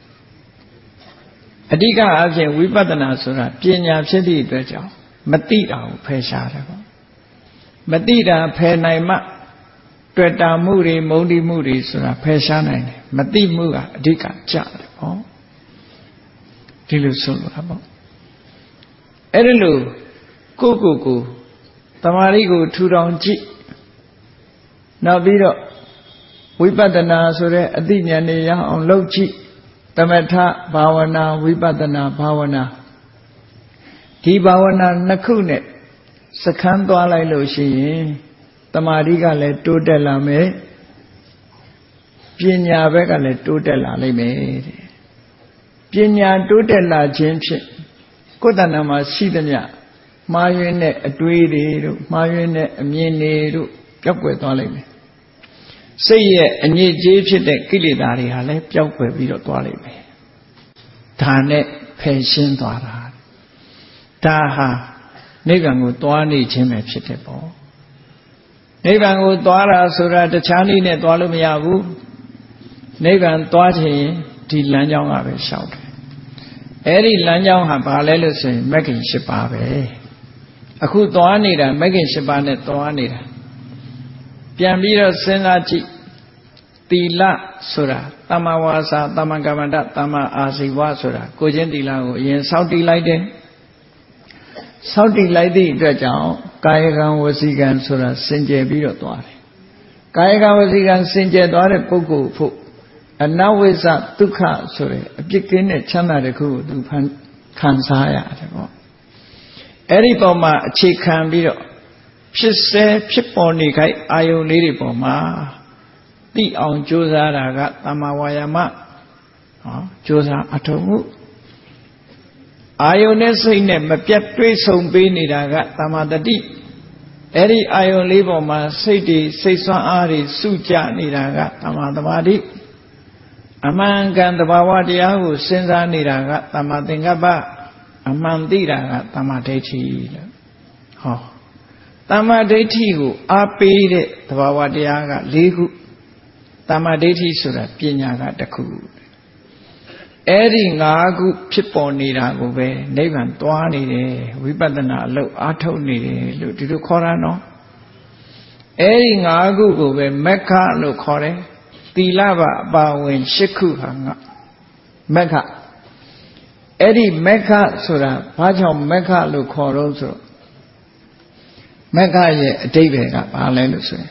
အဓိကအဖြစ်ဝိပဿနာဆိုတာပညာဖြစ်သည့်အတွက်ကြောင့်မသိတာကိုဖယ်ရှားတယ်ပေါ့မသိတာဖယ်နိုင်မှတွေ့တာမှုတွေမုန်းတီးမှုတွေဆိုတာဖယ်ရှားနိုင်တယ်မသိမှုကအဓိကကြတယ်ပေါ့ဒီလိုဆိုလိုတာပေါ့အဲ့ဒီလိုကိုယ့်ကိုယ်ကိုတမာရီကိုထူထောင်ကြည့်နောက်ပြီးတော့ဝိပဿနာဆိုတဲ့အသိဉာဏ်တွေရအောင်လုပ်ကြည့်သမထဘာဝနာဝိပဿနာဘာဝနာဒီဘာဝနာနှစ်ခုနဲ့စခန်းသွားလိုက်လို့ရှိရင်တမာရီကလည်းတိုးတက်လာမယ်ပညာဘက်ကလည်းတိုးတက်လာလိမ့်မယ်တဲ့ပညာတိုးတက်လာခြင်းဖြင့်ကိုယ်တဏ္ဍာမှာရှိသမျှမှားယွင်းတဲ့အတွေးတွေတို့မှားယွင်းတဲ့အမြင်တွေတို့ပျောက်ကွယ်သွားလိမ့်မယ်စိတ်ရဲ့အညစ်အကြေးဖြစ်တဲ့ကိလေသာတွေဟာလည်းပျောက်ကွယ်ပြီးတော့သွားလိမ့်မယ်ဒါနဲ့ဖယ်ရှင်းသွားတာဒါဟာနိဗ္ဗာန်ကိုသွားနေခြင်းပဲဖြစ်တယ်ပေါ့နိဗ္ဗာန်ကိုသွားတာဆိုတာတခြားနည်းနဲ့သွားလို့မရဘူးနိဗ္ဗာန်သွားခြင်းဒီလမ်းကြောင်းကပဲလျှောက်တယ်အဲ့ဒီလမ်းကြောင်းဟာဘာလဲလို့ဆိုရင်မဂ္ဂင်၈ပါးပဲအခုသွားနေတာမဂ္ဂင်၈ပါးနဲ့သွားနေတာပြန်ပြီးတော့စဉ်းစားကြည့်သီလဆိုတာသမ္မာဝါစာသမ္မာကမ္မန္တသမ္မာအာဇီဝဆိုတာကိုချင်းသီလကိုအရင်စောင့်တည်လိုက်တယ်စောင့်တည်လိုက်သည့်အတွက်ကြောင့်ကာယကံဝစီကံဆိုတာစင်ကြယ်ပြီးတော့သွားတယ်ကာယကံဝစီကံစင်ကြယ်သွားတဲ့ပုဂ္ဂိုလ်ဖို့အနဝိဇ္ဇဒုက္ခဆိုတဲ့အပြစ်ကင်းတဲ့ချမ်းသာတစ်ခုကိုသူခံစားရတယ်ပေါ့အဲ့ဒီပုံမှာအခြေခံပြီးတော့ဖြစ်စေဖြစ်ပေါ်နေခိုက်အာယုန်လေးတွေပေါ်မှာသိအောင်ကြိုးစားတာကသမ္မာဝါယာမဟောကြိုးစားအထောက်မှုအာယုန်နဲ့စိတ်နဲ့မပြတ်တွေးဆုံပေးနေတာကသမ္မာတတိအဲ့ဒီအာယုန်လေးပေါ်မှာစိတ်တွေစိတ်ဆွမ်းအားတွေစုကြနေတာကသမ္မာသမာဓိအမှန်ကန်သဘာဝတရားကိုစဉ်းစားနေတာကသမ္မာသင်္ကပ္ပအမှန်သိတာကသမ္မာဒိဋ္ဌိလို့ဟောသမ္မာဒိဋ္ဌိကိုအားပေးတဲ့သဘာဝတရားက၄ခုသမ္မာဒိဋ္ဌိဆိုတာပညာကတစ်ခုအဲ့ဒီ၅ခုဖြစ်ပေါ်နေတာကိုပဲနိဗ္ဗာန်သွားနေတယ်ဝိပဿနာအလုပ်အားထုတ်နေတယ်လို့ဒီလိုခေါ်တာနော်အဲ့ဒီ၅ခုကိုပဲမက္ခလို့ခေါ်တယ်သီလပါအပါဝင်၈ခုဟာငါမက္ခအဲ့ဒီမက္ခဆိုတာဘာကြောင့်မက္ခလို့ခေါ်တော့ဆိုတော့မက္ခရဲ့အဓိပ္ပာယ်ကဘာလဲလို့ဆိုရင်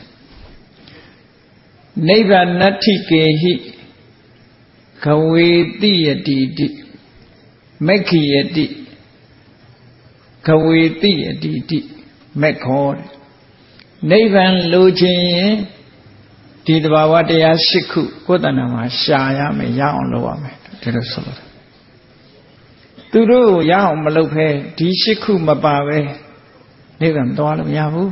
နိဗ္ဗာနတ္ထိကေဟိခဝေတိယတိတိမက္ခိယတိခဝေတိယတိတိမက္ခောနိဗ္ဗာန်လိုချင်ရင်ဒီတဘာဝတရား၈ခုကိုယ်တဏ္ဍာမှာရှာရမယ်ရအောင်လုပ်ရမယ်ဒီလိုဆိုလို့သူတို့ကိုရအောင်မလုပ်ဖဲဒီ၈ခုမပါပဲနိဗ္ဗာန်သွားလို့မရဘူး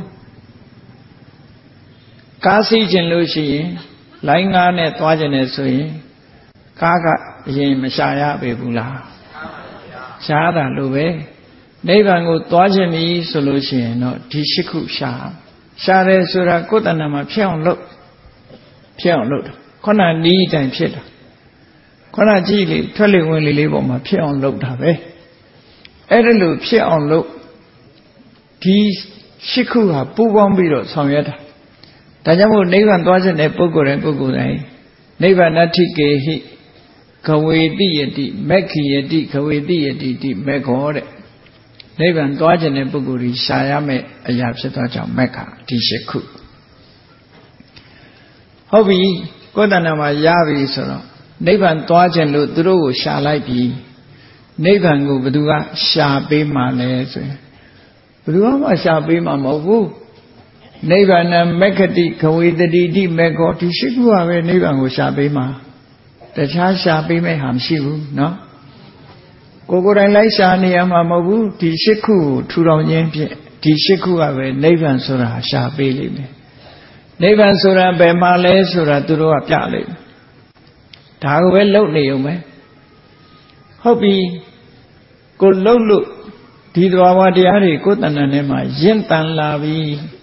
ကားစီးခြင်းလို့ရှိရင်လိုင်းငါးနဲ့သွားခြင်းနဲ့ဆိုရင်ကားကအရင်မရှာရပေဘူးလားရှားတာလို့ပဲနိဗ္ဗာန်ကိုသွားခြင်းပြီဆိုလို့ရှိရင်တော့ဒီ၈ခုရှာရှာတယ်ဆိုတာကိုယ်တဏ္ဍာမှာဖြစ်အောင်လုပ်ဖြစ်အောင်လုပ်တာခုနနီးတိုင်ဖြစ်တာခုနကြည့်လေထွက်လေဝင်လေလေးပေါ်မှာဖြစ်အောင်လုပ်တာပဲအဲ့ဒါလို့ဖြစ်အောင်လုပ်ဒီ၈ခုဟာပူးပေါင်းပြီးတော့ဆောင်ရွက်တာဒါကြောင့်မို့နိဗ္ဗာန်သွားခြင်းတဲ့ပုဂ္ဂိုလ်တိုင်းပုဂ္ဂိုလ်တိုင်းနိဗ္ဗာနတ္ထိကေဟိခဝေတိယတိမက္ခိယတိခဝေတိယတိတိမက္ခောတဲ့နိဗ္ဗာန်သွားခြင်းတဲ့ပုဂ္ဂိုလ်ကြီးရှာရမယ့်အရာဖြစ်သောကြောင့်မက္ခဒီ၈ခုဟုတ်ပြီကိုယ်တဏ္ဍာမှာရပြီဆိုတော့နိဗ္ဗာန်သွားခြင်းလို့သူတို့ကိုရှာလိုက်ပြီနိဗ္ဗာန်ကိုဘယ်သူကရှာပေးမှလဲဆိုရင်ဘယ်သူမှရှာပေးမှမဟုတ်ဘူးနိဗ္ဗာန်မက္ခတိခဝေတတိတိမက္ခောဒီရှိခုကပဲနိဗ္ဗာန်ကိုရှာပေးမှတခြားရှာပေးမဲ့ဟာမရှိဘူးเนาะကိုယ်ကိုယ်တိုင်လိုက်ရှာနေရမှာမဟုတ်ဘူးဒီရှိခုကိုထူထောင်ခြင်းဖြင့်ဒီရှိခုကပဲနိဗ္ဗာန်ဆိုတာရှာပေးလိမ့်မယ်နိဗ္ဗာန်ဆိုတာဘယ်မှာလဲဆိုတာသူတို့ကပြလိမ့်မယ်ဒါကိုပဲလုံနေုံပဲဟုတ်ပြီကိုလုံလို့ဒီသဘာဝတရားတွေကိုယ်တဏ္ဍာထဲမှာရင့်တန်လာပြီ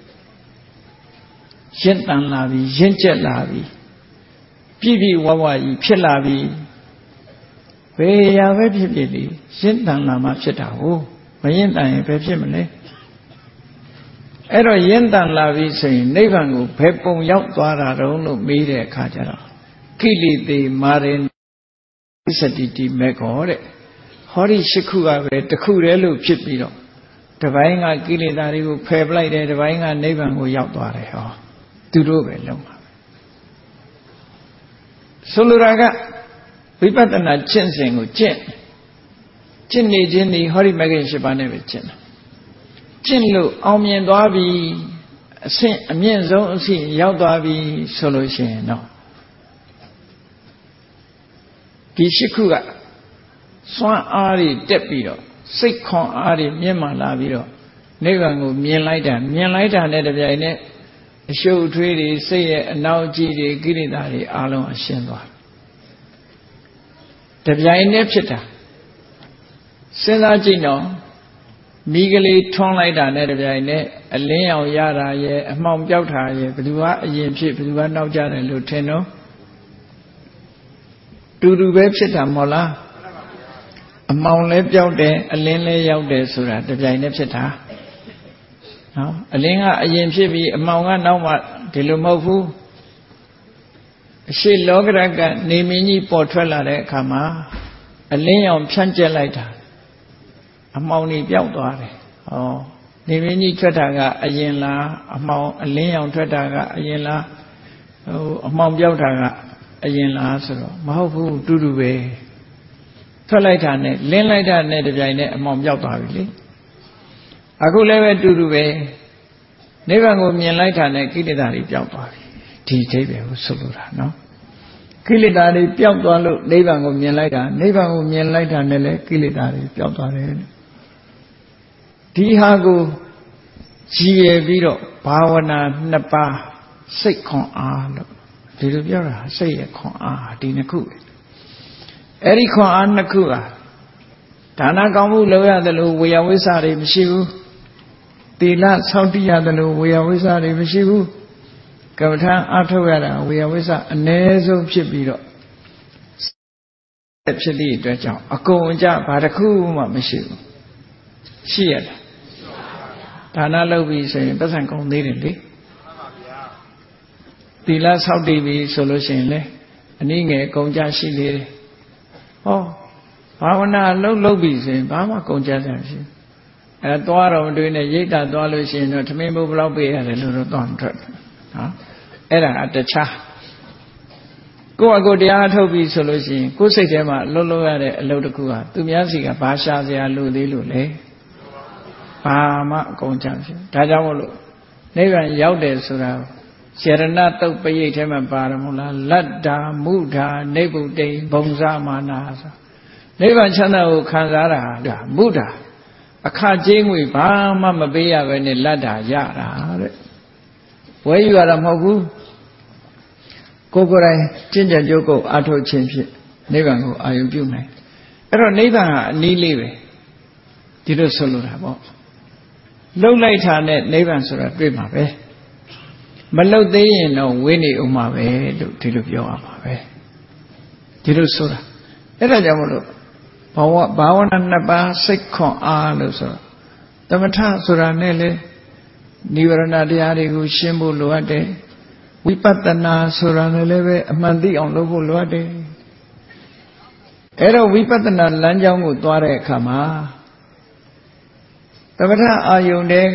ရင့်တန်လာပြီရင့်ကျက်လာပြီပြည့်ပြည့်ဝဝကြီးဖြစ်လာပြီဘယ်ရာပဲဖြစ်ဖြစ်လေရင့်တန်လာမှဖြစ်တာဟုတ်မရင့်တန်ရင်ဘယ်ဖြစ်မလဲအဲ့တော့ရင့်တန်လာပြီဆိုရင်နိဗ္ဗာန်ကိုဘယ်ပုံရောက်သွားတာတုံးလို့မေးတဲ့အခါကျတော့ကိလေသေမာရင်စတိတိမေခောတဲ့ဟောဒီရှိခုကပဲတခုတည်းလို့ဖြစ်ပြီးတော့တပိုင်းကကိလေသာတွေကိုဖယ်ပလိုက်တယ်တပိုင်းကနိဗ္ဗာန်ကိုရောက်သွားတယ်ဟောသူတို့ပဲလုံးပါဆိုလိုတာကဝိပဿနာကျင့်စဉ်ကိုကျင့်ကျင့်နေခြင်းဒီဟောဒီမဂ္ဂင်၈ပါးနဲ့ပဲကျင့်တာကျင့်လို့အောင်မြင်သွားပြီအဆင့်အမြင့်ဆုံးအဆင့်ရောက်သွားပြီဆိုလို့ရှိရင်တော့ဒီရှိခုကစွမ်းအားတွေတက်ပြီးတော့စိတ်ခွန်အားတွေမြင့်မာလာပြီးတော့နိဗ္ဗာန်ကိုမြင်လိုက်တာမြင်လိုက်တာနဲ့တပြိုင်နက်အရှုပ်ထွေးတွေစိတ်ရဲ့အနောက်ကြီးတွေကိလေသာတွေအလုံးအရှင်းသွားတပြိုင်နက်ဖြစ်တာစဉ်းစားကြည့်တော့မိကလေးထွန်းလိုက်တာနဲ့တပြိုင်နက်အလင်းရောင်ရတာရဲ့အမှောင်ပြောက်တာရဲ့ဘယ်သူကအရင်ဖြစ်ဘယ်သူကနောက်ကျတယ်လို့ထင်တော့တူတူပဲဖြစ်တာမဟုတ်လားအမှောင်လည်းပြောက်တယ်အလင်းလည်းရောက်တယ်ဆိုတာတပြိုင်တည်းဖြစ်တာနော်အလင်းကအရင်ဖြစ်ပြီးအမှောင်ကနောက်မှဒီလိုမဟုတ်ဘူးအရှိလောကရကနေမင်းကြီးပေါ်ထွက်လာတဲ့အခါမှာအလင်းရောင်ဖြန့်ကျက်လိုက်တာအမှောင်ကြီးပြောက်သွားတယ်ဟောနေမင်းကြီးထွက်တာကအရင်လားအမှောင်အလင်းရောင်ထွက်တာကအရင်လားဟိုအမှောင်ပြောက်တာကအရင်လားဆိုတော့မဟုတ်ဘူးတူတူပဲထွက်လိုက်တာနဲ့လင်းလိုက်တာနဲ့တပြိုင်နက်အမှောင်ပြောက်သွားပြီလေအခုလည်းပဲတူတူပဲနိဗ္ဗာန်ကိုမြင်လိုက်တာနဲ့ကိလေသာတွေပြောက်သွားပြီဒီအဓိပ္ပာယ်ကိုဆိုလိုတာနော်ကိလေသာတွေပြောက်သွားလို့နိဗ္ဗာန်ကိုမြင်လိုက်တာနိဗ္ဗာန်ကိုမြင်လိုက်တာနဲ့လည်းကိလေသာတွေပြောက်သွားတယ်ဒီဟာကိုကြည်ရပြီးတော့ဘာဝနာနှစ်ပါးစိတ်ခွန်အားလို့ဒီလိုပြောတာစိတ်ရဲ့ခွန်အားဒီနှစ်ခုပဲအဲ့ဒီခွန်အားနှစ်ခုဟာဒါနကောင်းမှုလုပ်ရတယ်လို့ဝေယဝိဆတွေမရှိဘူးသီလစောင့်တည်ရတယ်လို့ဝေယဝိဆတွေမရှိဘူးကမ္မထာအားထုတ်ရတာဝေယဝိဆအ ਨੇ ဆုံးဖြစ်ပြီးတော့ဖြစ်သည့်အတွက်ကြောင့်အကုန်အကျဘာတစ်ခုမှမရှိဘူးရှိရလားဒါနလုပ်ပြီးဆိုရင်ပတ်စံကုန်သေးတယ်လေသီလစောင့်တည်ပြီးဆိုလို့ရှိရင်လေအနည်းငယ်ကုန်ကြရှိသေးတယ်ဟောဘာဝနာလှုပ်လှုပ်ပြီးဆိုရင်ဘာမှကုန်ကြစရာမရှိဘူးအဲသွားတော့မတွေ့နဲ့ရိတ်တာသွားလို့ရှိရင်တော့သမင်းဘုတ်ဘလောက်ပေးရတယ်လို့တော့သွားမထွက်နော်အဲ့ဒါအတခြားကိုယ့်အကိုတရားထုတ်ပြီးဆိုလို့ရှိရင်ကိုယ်စိတ်ထဲမှာလှုပ်လှုပ်ရတဲ့အလုပ်တစ်ခုဟာသူများစီကဘာရှာစရာလိုသေးလို့လဲဘာမှအကုန်ကြမရှိဘူးဒါကြောင့်မို့လို့နိဗ္ဗာန်ရောက်တယ်ဆိုတာရတနာတုတ်ပရိတ်ထဲမှာပါတယ်မဟုတ်လားလတ္တာမုဓာနိဗ္ဗုတိဘုံဇမာနာဆိုနိဗ္ဗာန်ချမ်းသာကိုခံစားတာဒါမုဓာအခကြေးငွေဘာမှမပေးရပဲနဲ့လတ္တာရတာတဲ့ဝဲယူရတာမဟုတ်ဘူးကိုယ်ကိုယ်တိုင်ကျင့်ကြံကြိုးကုပ်အားထုတ်ခြင်းဖြင့်နိဗ္ဗာန်ကိုအာရုံပြုနိုင်အဲ့တော့နိဗ္ဗာန်ဟာအနည်းလေးပဲဒီလိုဆိုလိုတာပေါ့လှုပ်လိုက်တာနဲ့နိဗ္ဗာန်ဆိုတာတွေ့မှာပဲမလှုပ်သေးရင်တော့ဝိနေဥမှာပဲလို့ဒီလိုပြောရမှာပဲဒီလိုဆိုတာအဲ့ဒါကြောင့်မလို့ဘာဝဘာဝနာနှစ်ပါးစိတ်ခွန်အားလို့ဆိုတော့သမထဆိုတာနဲ့လေနိဗ္ဗာန်တရားတွေကိုရှင်းဖို့လိုအပ်တယ်ဝိပဿနာဆိုတာနဲ့လည်းပဲအမှန်သိအောင်လုပ်ဖို့လိုအပ်တယ်အဲ့တော့ဝိပဿနာလမ်းကြောင်းကိုသွားတဲ့အခါမှာသမထအာယုန်တွေက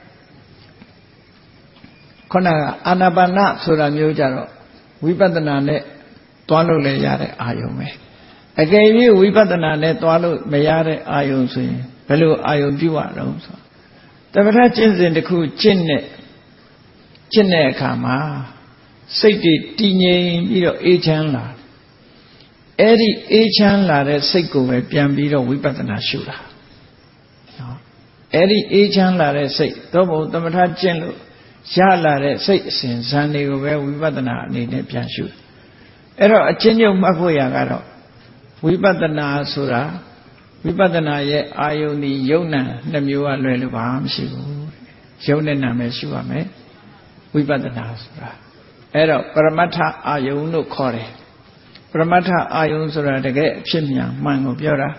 ခုနကအာနာပါနဆိုတာမျိုးကြတော့ဝိပဿနာနဲ့သွားလို့လည်းရတဲ့အာယုန်ပဲအကယ်၍ဝိပဿနာနဲ့သွားလို့မရတဲ့အာယုန်ဆိုရင်ဘယ်လိုအာယုန်ပြုရအောင်ဆိုသမထကျင့်စဉ်တစ်ခုကျင့်တဲ့ကျင့်တဲ့အခါမှာစိတ်တွေတည်ငြိမ်ပြီးတော့အေးချမ်းလာအဲ့ဒီအေးချမ်းလာတဲ့စိတ်ကိုပဲပြန်ပြီးတော့ဝိပဿနာရှုတာနော်အဲ့ဒီအေးချမ်းလာတဲ့စိတ်တော့ဘုံသမထကျင့်လို့ရလာတဲ့စိတ်အစဉ်ဇန်တွေကိုပဲဝိပဿနာအနေနဲ့ပြန်ရှုအဲ့တော့အချင်းချင်းမှတ်ဖို့ရကတော့ဝိပဿနာဆိုတာဝိပဿနာရဲ့အာယုန်ဒီယုံနာနှစ်မျိုးကလွယ်လို့ဘာမှမရှိဘူးယုံနဲ့နာမယ်ရှိပါမယ်ဝိပဿနာဆိုတာအဲ့တော့ပရမတ္ထအာယုန်လို့ခေါ်တယ်ပရမတ္ထအာယုန်ဆိုတာတကယ်အဖြစ်မြန်မှန်ကိုပြောတာ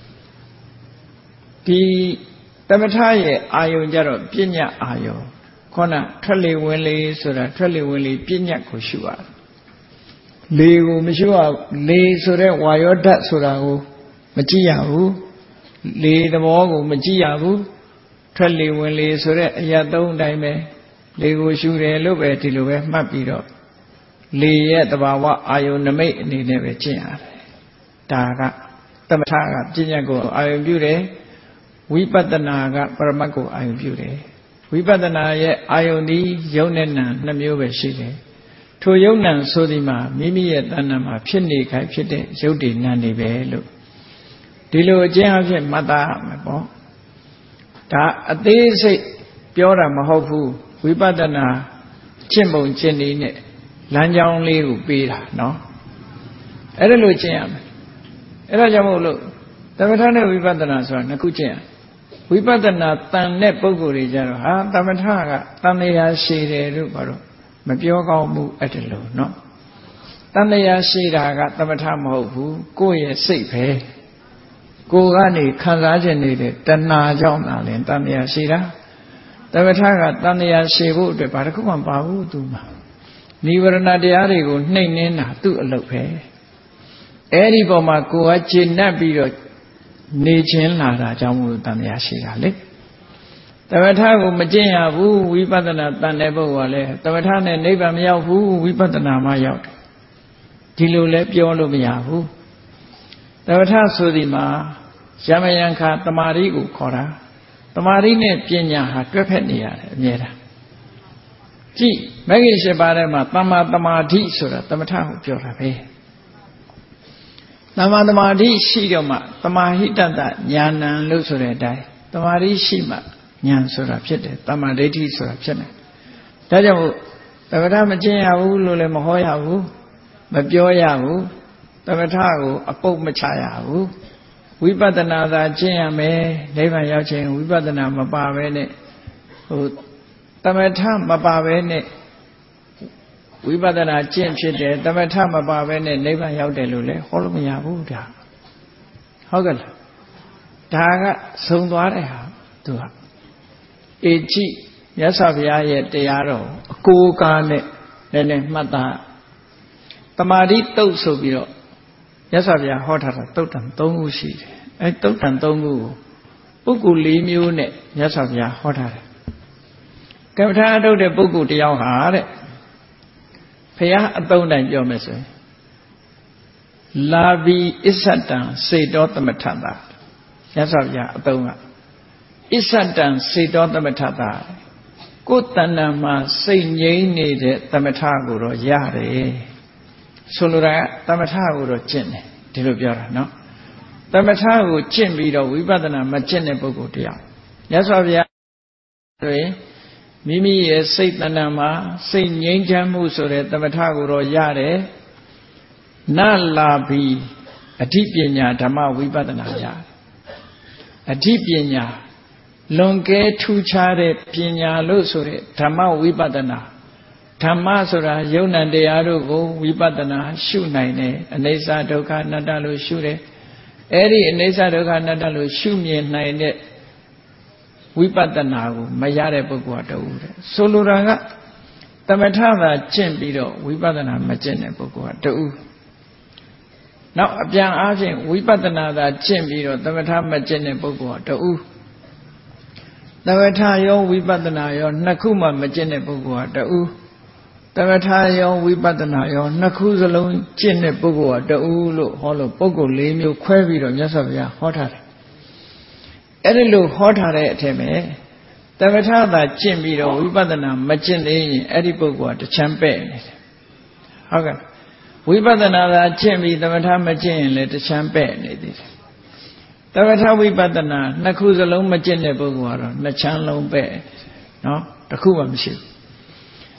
ဒီသမထရဲ့အာယုန်ကြတော့ပညာအာယုန်ခေါဏထွက်လေဝင်လေဆိုတာထွက်လေဝင်လေပညာကိုရှုရတယ်လေကိုမရှုရလေဆိုတဲ့ဝါယောဓာတ်ဆိုတာကိုမကြည့်ရဘူးလေသဘောကိုမကြည့်ရဘူးထွက်လေဝင်လေဆိုတဲ့အရာသုံးတိုင်းပဲလေကိုရှုတယ်လို့ပဲဒီလိုပဲမှတ်ပြီးတော့လေရဲ့တဘာဝအာယုန်နမိတ်အနေနဲ့ပဲကျင့်ရတယ်ဒါကသမထကပညာကိုအာယုန်ပြုတယ်ဝိပဿနာကပရမတ်ကိုအာယုန်ပြုတယ်ဝိပဿနာရဲ့အာယုန်ဒီယုံနဲ့နံနှစ်မျိုးပဲရှိတယ်ထိုယုံနံဆိုဒီမှာမိမိရဲ့တဏ္ဍာမှာဖြစ်နေခိုင်းဖြစ်တဲ့ယုတ်တည်နံနေပဲလို့ဒီလိုအကျဉ်းအဖြစ်မှတ်သားရမယ်ပေါ့ဒါအသေးစိတ်ပြောတာမဟုတ်ဘူးဝိပဿနာကျင့်ပုံကျင့်နည်းနဲ့လမ်းကြောင်းလေးကိုပေးတာနော်အဲ့ဒါလိုကျင့်ရမယ်အဲ့ဒါကြောင့်မို့လို့သမထနဲ့ဝိပဿနာဆိုတာနှစ်ခုကျင့်ရဝိပဿနာတန်တဲ့ပုဂ္ဂိုလ်တွေကြတော့ဟာသမထကတန်တရားရှိတယ်လို့ဘာလို့မပြောကောင်းဘူးအဲ့ဒါလို့နော်တန်တရားရှိတာကသမထမဟုတ်ဘူးကိုယ့်ရဲ့စိတ်ပဲကိုယ်ကနေခံစားခြင်းနေတဲ့တဏှာကြောင့်သာလဲတန်တရားရှိတာသမထကတန်တရားရှိဖို့အတွက်ဘာတစ်ခုမှမပါဘူးသူမှာနိဝရဏတရားတွေကိုနှိမ်နှင်းတာသူ့အလုပ်ပဲအဲ့ဒီပေါ်မှာကိုယ်ကကျေနပ်ပြီးတော့နေခြင်းလာတာကြောင့်မို့တန်တရားရှိတာလေသမထကိုမကျင့်ရဘူးဝိပဿနာတန်တဲ့ပုဂ္ဂိုလ်ကလည်းသမထနဲ့နိဗ္ဗာန်မရောက်ဘူးဝိပဿနာမှရောက်တယ်ဒီလိုလဲပြောလို့မရဘူးသမထဆိုဒီမှာယမယံခာတမာရီကိုခေါ်တာတမာရီနဲ့ပညာဟာတွဲဖက်နေရတယ်အမြဲတမ်းကြည့်မဂ္ဂင်၈ပါးထဲမှာသမ္မာတမာဓိဆိုတာသမထကိုပြောတာပဲသမ္မာတမာဓိရှိတော့မှသမာဟိတတဉာဏ်လို့ဆိုတဲ့အတိုင်းတမာဓိရှိမှဉာဏ်ဆိုတာဖြစ်တယ်တမာဒိဋ္ဌိဆိုတာဖြစ်တယ်ဒါကြောင့်သမထမကျင့်ရဘူးလို့လည်းမဟောရဘူးမပြောရဘူးသမထကိုအပုတ်မချရဘူးဝိပဿနာသာကျင့်ရမယ်နိဗ္ဗာန်ရောက်ခြင်းဝိပဿနာမပါဘဲနဲ့ဟိုသမထမပါဘဲနဲ့ဝိပဿနာကျင့်ဖြစ်တယ်သမထမပါဘဲနဲ့နိဗ္ဗာန်ရောက်တယ်လို့လည်းဟောလို့မရဘူးဒါဟုတ်ကဲ့လားဒါကသုံးသွားတဲ့ဟာသူကအေကြည့်မြတ်စွာဘုရားရဲ့တရားတော်အကိုးကားနဲ့လည်းလည်းမှတ်သားတမာတိတုတ်ဆိုပြီးတော့မြတ်စွာဘုရားဟောထားတာတုတ်တန်၃ခုရှိတယ်အဲတုတ်တန်၃ခုကိုပုဂ္ဂိုလ်၄မျိုးနဲ့မြတ်စွာဘုရားဟောထားတယ်ကမ္မထာအထုတ်တဲ့ပုဂ္ဂိုလ်တယောက်ဟာတဲ့ဘုရားအသုံးတိုင်းပြောမယ်ဆိုရင်လာဘီအစ္ဆတံစေတောသမထတာမြတ်စွာဘုရားအသုံးကအစ္ဆတံစေတောသမထတာကိုယ်တဏ္ဍာမှာစိတ်ငြိမ်းနေတဲ့သမထကိုတော့ရတယ်ဆိုလိုတာကသမထကိုတော့ကျင့်တယ်ဒီလိုပြောတာနော်သမထကိုကျင့်ပြီးတော့ဝိပဿနာမကျင့်တဲ့ပုဂ္ဂိုလ်တရားမြတ်စွာဘုရားဆိုရင်မိမိရဲ့စိတ်တဏ္ဍာမှာစိတ်ငြိမ်းချမ်းမှုဆိုတဲ့သမထကိုတော့ရတယ်နလာဘီအဓိပညာဓမ္မဝိပဿနာရတယ်အဓိပညာလွန်ကဲထူးခြားတဲ့ပညာလို့ဆိုတဲ့ဓမ္မဝိပဿနာဓမ္မဆိုတာယုံ nant တရားတို့ကိုဝိပဿနာရှုနိုင်တယ်အနိစ္စဒုက္ခအနတ္တလို့ရှုတယ်အဲ့ဒီအနိစ္စဒုက္ခအနတ္တလို့ရှုမြင်နိုင်တဲ့ဝိပဿနာကိုမရတဲ့ပုဂ္ဂိုလ်ကတူတယ်ဆိုလိုတာကသမထသာကျင့်ပြီးတော့ဝိပဿနာမကျင့်တဲ့ပုဂ္ဂိုလ်ကတူနောက်အပြန်အားဖြင့်ဝိပဿနာသာကျင့်ပြီးတော့သမထမကျင့်တဲ့ပုဂ္ဂိုလ်ကတူသမထရောဝိပဿနာရောနှစ်ခုမှမကျင့်တဲ့ပုဂ္ဂိုလ်ကတူသမထရောဝိပဿနာရောနှစ်ခုစလုံးကျင့်တဲ့ပုဂ္ဂိုလ်ကတူလို့ဟောလို့ပုဂ္ဂိုလ်၄မျိုးခွဲပြီးတော့မြတ်စွာဘုရားဟောထားတယ်အဲ့ဒီလိုဟောထားတဲ့အထက်မှာသမထသာကျင့်ပြီးတော့ဝိပဿနာမကျင့်သေးရင်အဲ့ဒီပုဂ္ဂိုလ်ကတချမ်းပဲ့နေတယ်ဟုတ်ကဲ့ဝိပဿနာသာကျင့်ပြီးသမထမကျင့်ရင်လည်းတချမ်းပဲ့နေသေးတယ်သမထဝိပဿနာနှစ်ခုစလုံးမကျင့်တဲ့ပုဂ္ဂိုလ်ကတော့နှစ်ချမ်းလုံးပဲ့နော်တစ်ခုမှမရှိဘူး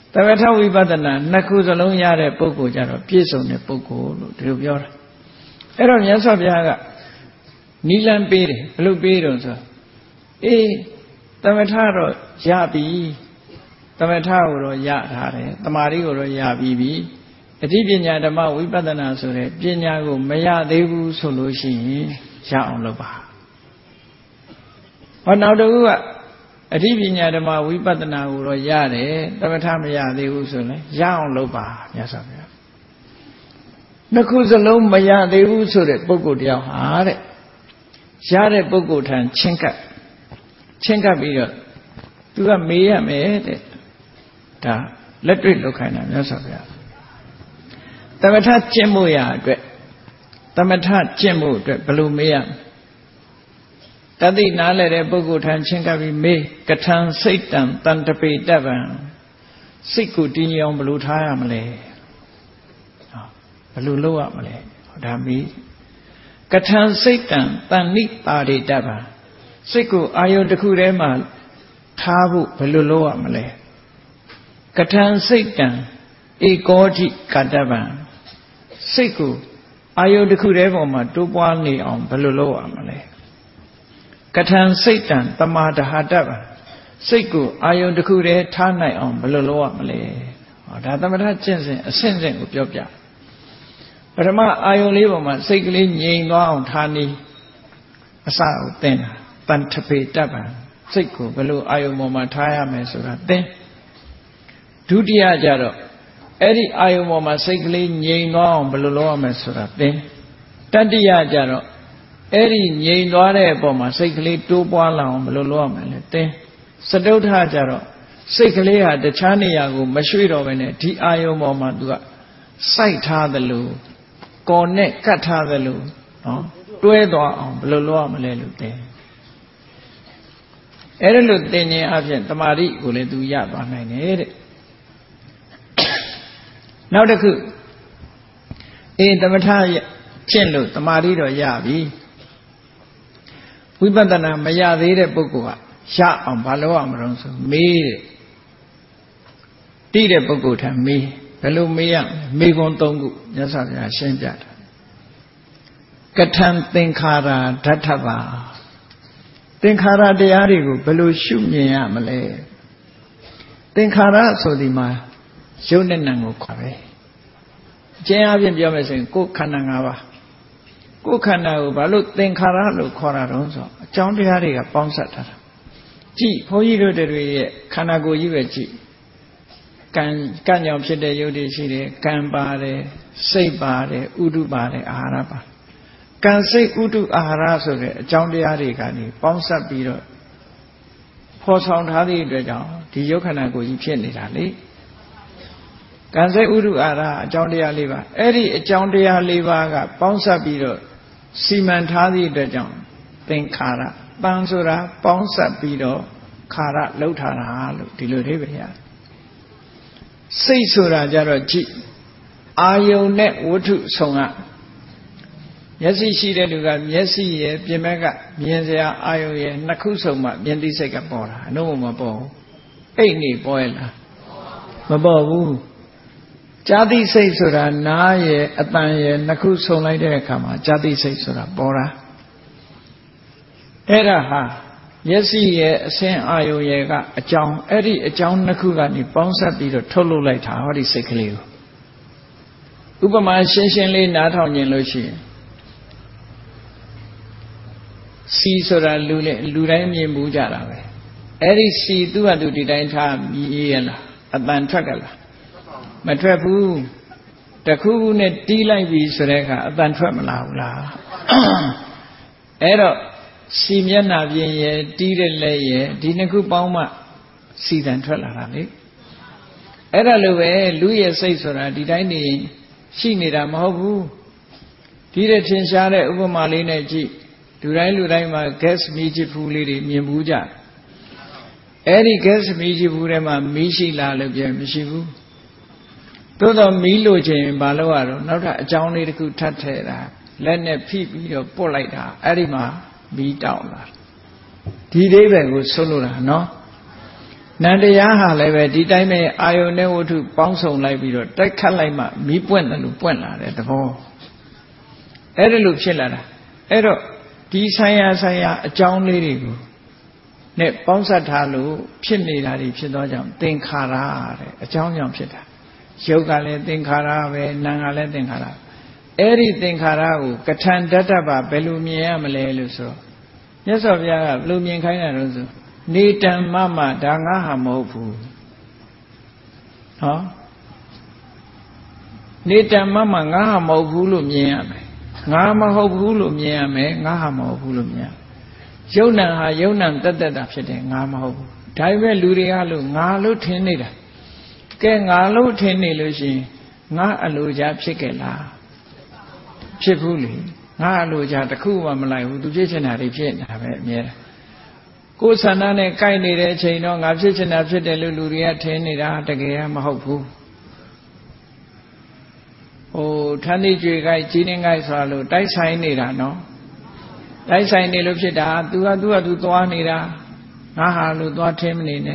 သမထဝိပဿနာနှစ်ခုစလုံးရတဲ့ပုဂ္ဂိုလ်ကြတော့ပြည့်စုံတဲ့ပုဂ္ဂိုလ်လို့ဒီလိုပြောတာအဲ့တော့မြတ်စွာဘုရားကနိလန်းပေးတယ်ဘယ်လိုပေးတော့ဆိုအေးသမထတော့ရပြီသမထကိုတော့ရထားတယ်တမာရီကိုတော့ရပြီးပြီအဋ္ဌပညာဓမ္မဝိပဿနာဆိုတဲ့ပညာကိုမရသေးဘူးဆိုလို့ရှိရင်ရအောင်လုပ်ပါဟောနောက်တစ်ခုကအဋ္ဌပညာဓမ္မဝိပဿနာကိုတော့ရတယ်သမထမရသေးဘူးဆိုရင်ရအောင်လုပ်ပါမြတ်စွာဘုရားနှစ်ခုစလုံးမရသေးဘူးဆိုတဲ့ပုဂ္ဂိုလ်တယောက်ဟာတဲ့ရတဲ့ပုဂ္ဂိုလ်ထံချင်းကပ်ချင်းကပ်ပြီးတော့သူကမေးရမယ်တဲ့ဒါလက်တွေ့လောက်ခိုင်းတာမြတ်စွာဘုရားသမထကျင့်မှုရအတွက်သမထကျင့်မှုအတွက်ဘယ်လိုမေးရတတိနားလဲတဲ့ပုဂ္ဂိုလ်ထံချင်းကပ်ပြီးမေးကထံစိတ်တံတန်တပေတပံစိတ်ကိုတည်ငြိမ်အောင်ဘယ်လိုထားရမလဲဘယ်လိုလုပ်ရမလဲဒါမေးကထံစိတ်တံတန်နိပါရိတပံစိတ်ကိုအာယုတစ်ခုထဲမှာထားဖို့ဘယ်လိုလုပ်ရမလဲကထံစိတ်တံဧကောတိကတ္တပံစိတ်ကိုအာယုတစ်ခုထဲပေါ်မှာတိုးပွားနေအောင်ဘယ်လိုလုပ်ရမလဲကထံစိတ်တံတမာဒဟာတပံစိတ်ကိုအာယုတစ်ခုထဲထားနိုင်အောင်ဘယ်လိုလုပ်ရမလဲဟောဒါသမထကျင့်စဉ်အဆင့်ဆင့်ကိုပြောပြပထမအာယုလေးပေါ်မှာစိတ်ကလေးငြိမ်သွားအောင်ထားနေအစကိုသင်တာတန်ထပေတပံစိတ်ကိုဘယ်လိုအာယုပေါ်မှာထားရမယ်ဆိုတာသင်ဒုတိယကြတော့အဲ့ဒီအာယုပေါ်မှာစိတ်ကလေးငြိမ်သွားအောင်ဘယ်လိုလုပ်ရမလဲဆိုတာသင်တတိယကြတော့အဲ့ဒီငြိမ်သွားတဲ့အပေါ်မှာစိတ်ကလေးတိုးပွားလာအောင်ဘယ်လိုလုပ်ရမလဲသင်စတုထကြတော့စိတ်ကလေးဟာတခြားနေရာကိုမရွှေ့တော့ဘဲနဲ့ဒီအာယုပေါ်မှာသူကစိုက်ထားသလိုကော်နဲ့ကတ်ထားသလိုနော်တွဲသွားအောင်ဘယ်လိုလုပ်ရမလဲလို့သင်အဲ့ဒါလို့သင်ခြင်းအပြင်တမာတိကိုလည်းသူရသွားနိုင်တယ်တဲ့နောက်တစ်ခုအေးသမထကျင့်လို့တမာတိတော့ရပြီဝိပဿနာမရသေးတဲ့ပုဂ္ဂိုလ်ကရအောင်ဘာလုပ်ရမလို့ဆိုမေးတဲ့တိတဲ့ပုဂ္ဂိုလ်ထံမေးဘယ်လိုမေးရမေးခွန်းသုံးခုမြတ်စွာဘုရားရှင်းပြတာကထံသင်္ခါရဓာတ္ထပါသင်္ခါရတရားတွေကိုဘယ်လိုရှုမြင်ရမလဲသင်္ခါရဆိုဒီမှာရုပ်နဲ့နာမ်ကိုခေါ်တယ်အကျဉ်းအားဖြင့်ပြောမယ်ဆိုရင်ကိုယ်ခန္ဓာ၅ပါးကိုယ်ခန္ဓာကိုဘာလို့သင်္ခါရလို့ခေါ်တာတော့ဆိုအကြောင်းတရားတွေကပေါင်းစပ်ထားတာကြည့်ဘုန်းကြီးတို့တွေရဲ့ခန္ဓာကိုယ်ကြီးပဲကြည့်ကံကံကြောင့်ဖြစ်တဲ့ယုတ်တွေရှိတယ်ကံပါတယ်စိတ်ပါတယ်ဥဒုပါတယ်အာဟာရပါကံစိတ်ဥဒုအာဟာရဆိုတဲ့အကြောင်းတရားတွေကနေပေါင်းစပ်ပြီးတော့ဖော်ဆောင်ထားသည့်အတွက်ကြောင့်ဒီယုတ်ခန္ဓာကိုယ်ကြီးဖြစ်နေတာလေကံစိတ်ဥဒုအာဟာရအကြောင်းတရား၄ပါးအဲ့ဒီအကြောင်းတရား၄ပါးကပေါင်းစပ်ပြီးတော့စီမံထားသည့်အတွက်ကြောင့်သင်္ခါရတန်ဆိုတာပေါင်းစပ်ပြီးတော့ခါရလှုပ်ထားတာလို့ဒီလိုလေးပဲရစိတ်ဆိုတာကြတော့ကြည့်အာယုန်နဲ့ဝတ္ထုဆောင်ကမျက်စိရှိတဲ့လူကမျက်စိရဲ့ပြင်ဘက်ကမြင်စရာအာယုန်ရဲ့နှစ်ခုစုံမှမြင်သိစိတ်ကပေါ်တာအနုမမပေါ်ဘူးအိတ်နေပေါ်ရလားမပေါ်ဘူးကြာတိစိတ်ဆိုတာနားရဲ့အတန်ရဲ့နှစ်ခုစုံလိုက်တဲ့အခါမှာကြာတိစိတ်ဆိုတာပေါ်တာအဲ့ဒါဟာမျက်စိရဲ့အစင်းအာယုန်ရဲ့ကအကြောင်းအဲ့ဒီအကြောင်းနှစ်ခုကနေပေါင်းစပ်ပြီးတော့ထုတ်လုပ်လိုက်တာဟောဒီစိတ်ကလေးကိုဥပမာရှင်းရှင်းလေးနားထောင်ခြင်းလို့ရှိရင်စီဆိုတာလူလေလူတိုင်းမြင်မှုကြတာပဲအဲ့ဒီစီသူ့ဟာသူဒီတိုင်းထားမြည်ရလားအတန်ထွက်ကလားမထွက်ဘူးတခုခုနဲ့တီးလိုက်ပြီဆိုတဲ့အခါအတန်ထွက်မလာဘူးလားအဲ့တော့စီမျက်နှာပြင်ရယ်တီးတဲ့လက်ရယ်ဒီနှစ်ခုပေါင်းမှစီတန်ထွက်လာတာလေအဲ့ဒါလိုပဲလူရဲ့စိတ်ဆိုတာဒီတိုင်းနေရှိနေတာမဟုတ်ဘူးဒီတဲ့ထင်ရှားတဲ့ဥပမာလေးနဲ့ကြည့်လူတိုင်းလူတိုင်းမှာ gas မီးချစ်ဖူးလေးတွေမြင်ဘူးကြအဲ့ဒီ gas မီးချစ်ဖူးထဲမှာမီးရှိလားလို့ပြောမရှိဘူးသို့တော့မီးလို့ချင်းဘာလို့ရတော့နောက်ထပ်အကြောင်းလေးတစ်ခုထပ်ထည့်တာလက်နဲ့ဖိပြီးတော့ပုတ်လိုက်တာအဲ့ဒီမှာမီးတောက်လာဒီအိဗယ်ကိုဆုံးလို့တာနော်နန္တရားဟာလည်းပဲဒီတိုင်းပဲအာယုန်နဲ့ဝတ္ထုပေါင်းစုံလိုက်ပြီးတော့တိုက်ခတ်လိုက်မှမီးပွင့်တယ်လို့ပွင့်လာတဲ့သဘောအဲ့ဒါလို့ဖြစ်လာတာအဲ့တော့ဒီဆိုင်ရာဆိုင်ရာအကြောင်းလေးတွေကိုနဲ့ပေါင်းစပ်ထားလို့ဖြစ်နေတာတွေဖြစ်သောကြောင့်သင်္ခါရတဲ့အကြောင်းကြောင့်ဖြစ်တာရုပ်ကလည်းသင်္ခါရပဲနာမ်ကလည်းသင်္ခါရအဲ့ဒီသင်္ခါရကိုကထန်တတ္တပဘယ်လိုမြင်ရမလဲလို့ဆိုတော့မြတ်စွာဘုရားကဘယ်လိုမြင်ခိုင်းတာလို့ဆိုနေတံမမဒါငါဟာမဟုတ်ဘူးဟောနေတံမမငါဟာမဟုတ်ဘူးလို့မြင်ရမယ်ငါမဟုတ်ဘူးလို့မြင်ရမယ်ငါဟာမဟုတ်ဘူးလို့မြင်ရယုံနံဟာယုံနံတတ္တတာဖြစ်တယ်ငါမဟုတ်ဘူးဒါပေမဲ့လူတွေကလို့ငါလို့ထင်နေတာကဲငါလို့ထင်နေလို့ရှိရင်ငါအလိုချဖြစ်ခဲ့လားဖြစ်ဘူးလေငါအလိုချတခုမှမလိုက်ဘူးသူဖြစ်ချင်တာတွေဖြစ်နေတာပဲအမြဲတမ်းကိုယ်ဆန္ဒနဲ့ကိုက်နေတဲ့အချိန်တော့ငါဖြစ်ချင်တာဖြစ်တယ်လို့လူတွေကထင်နေတာတကယ်ကမဟုတ်ဘူးဟိုထန်းတိကြွေကိုက်ကြီးနေကိုက်ဆိုလို့တိုက်ဆိုင်နေတာနော်တိုက်ဆိုင်နေလို့ဖြစ်တာ तू က तू က तू သွားနေတာငါဟာလို့သွားထင်းမနေနဲ့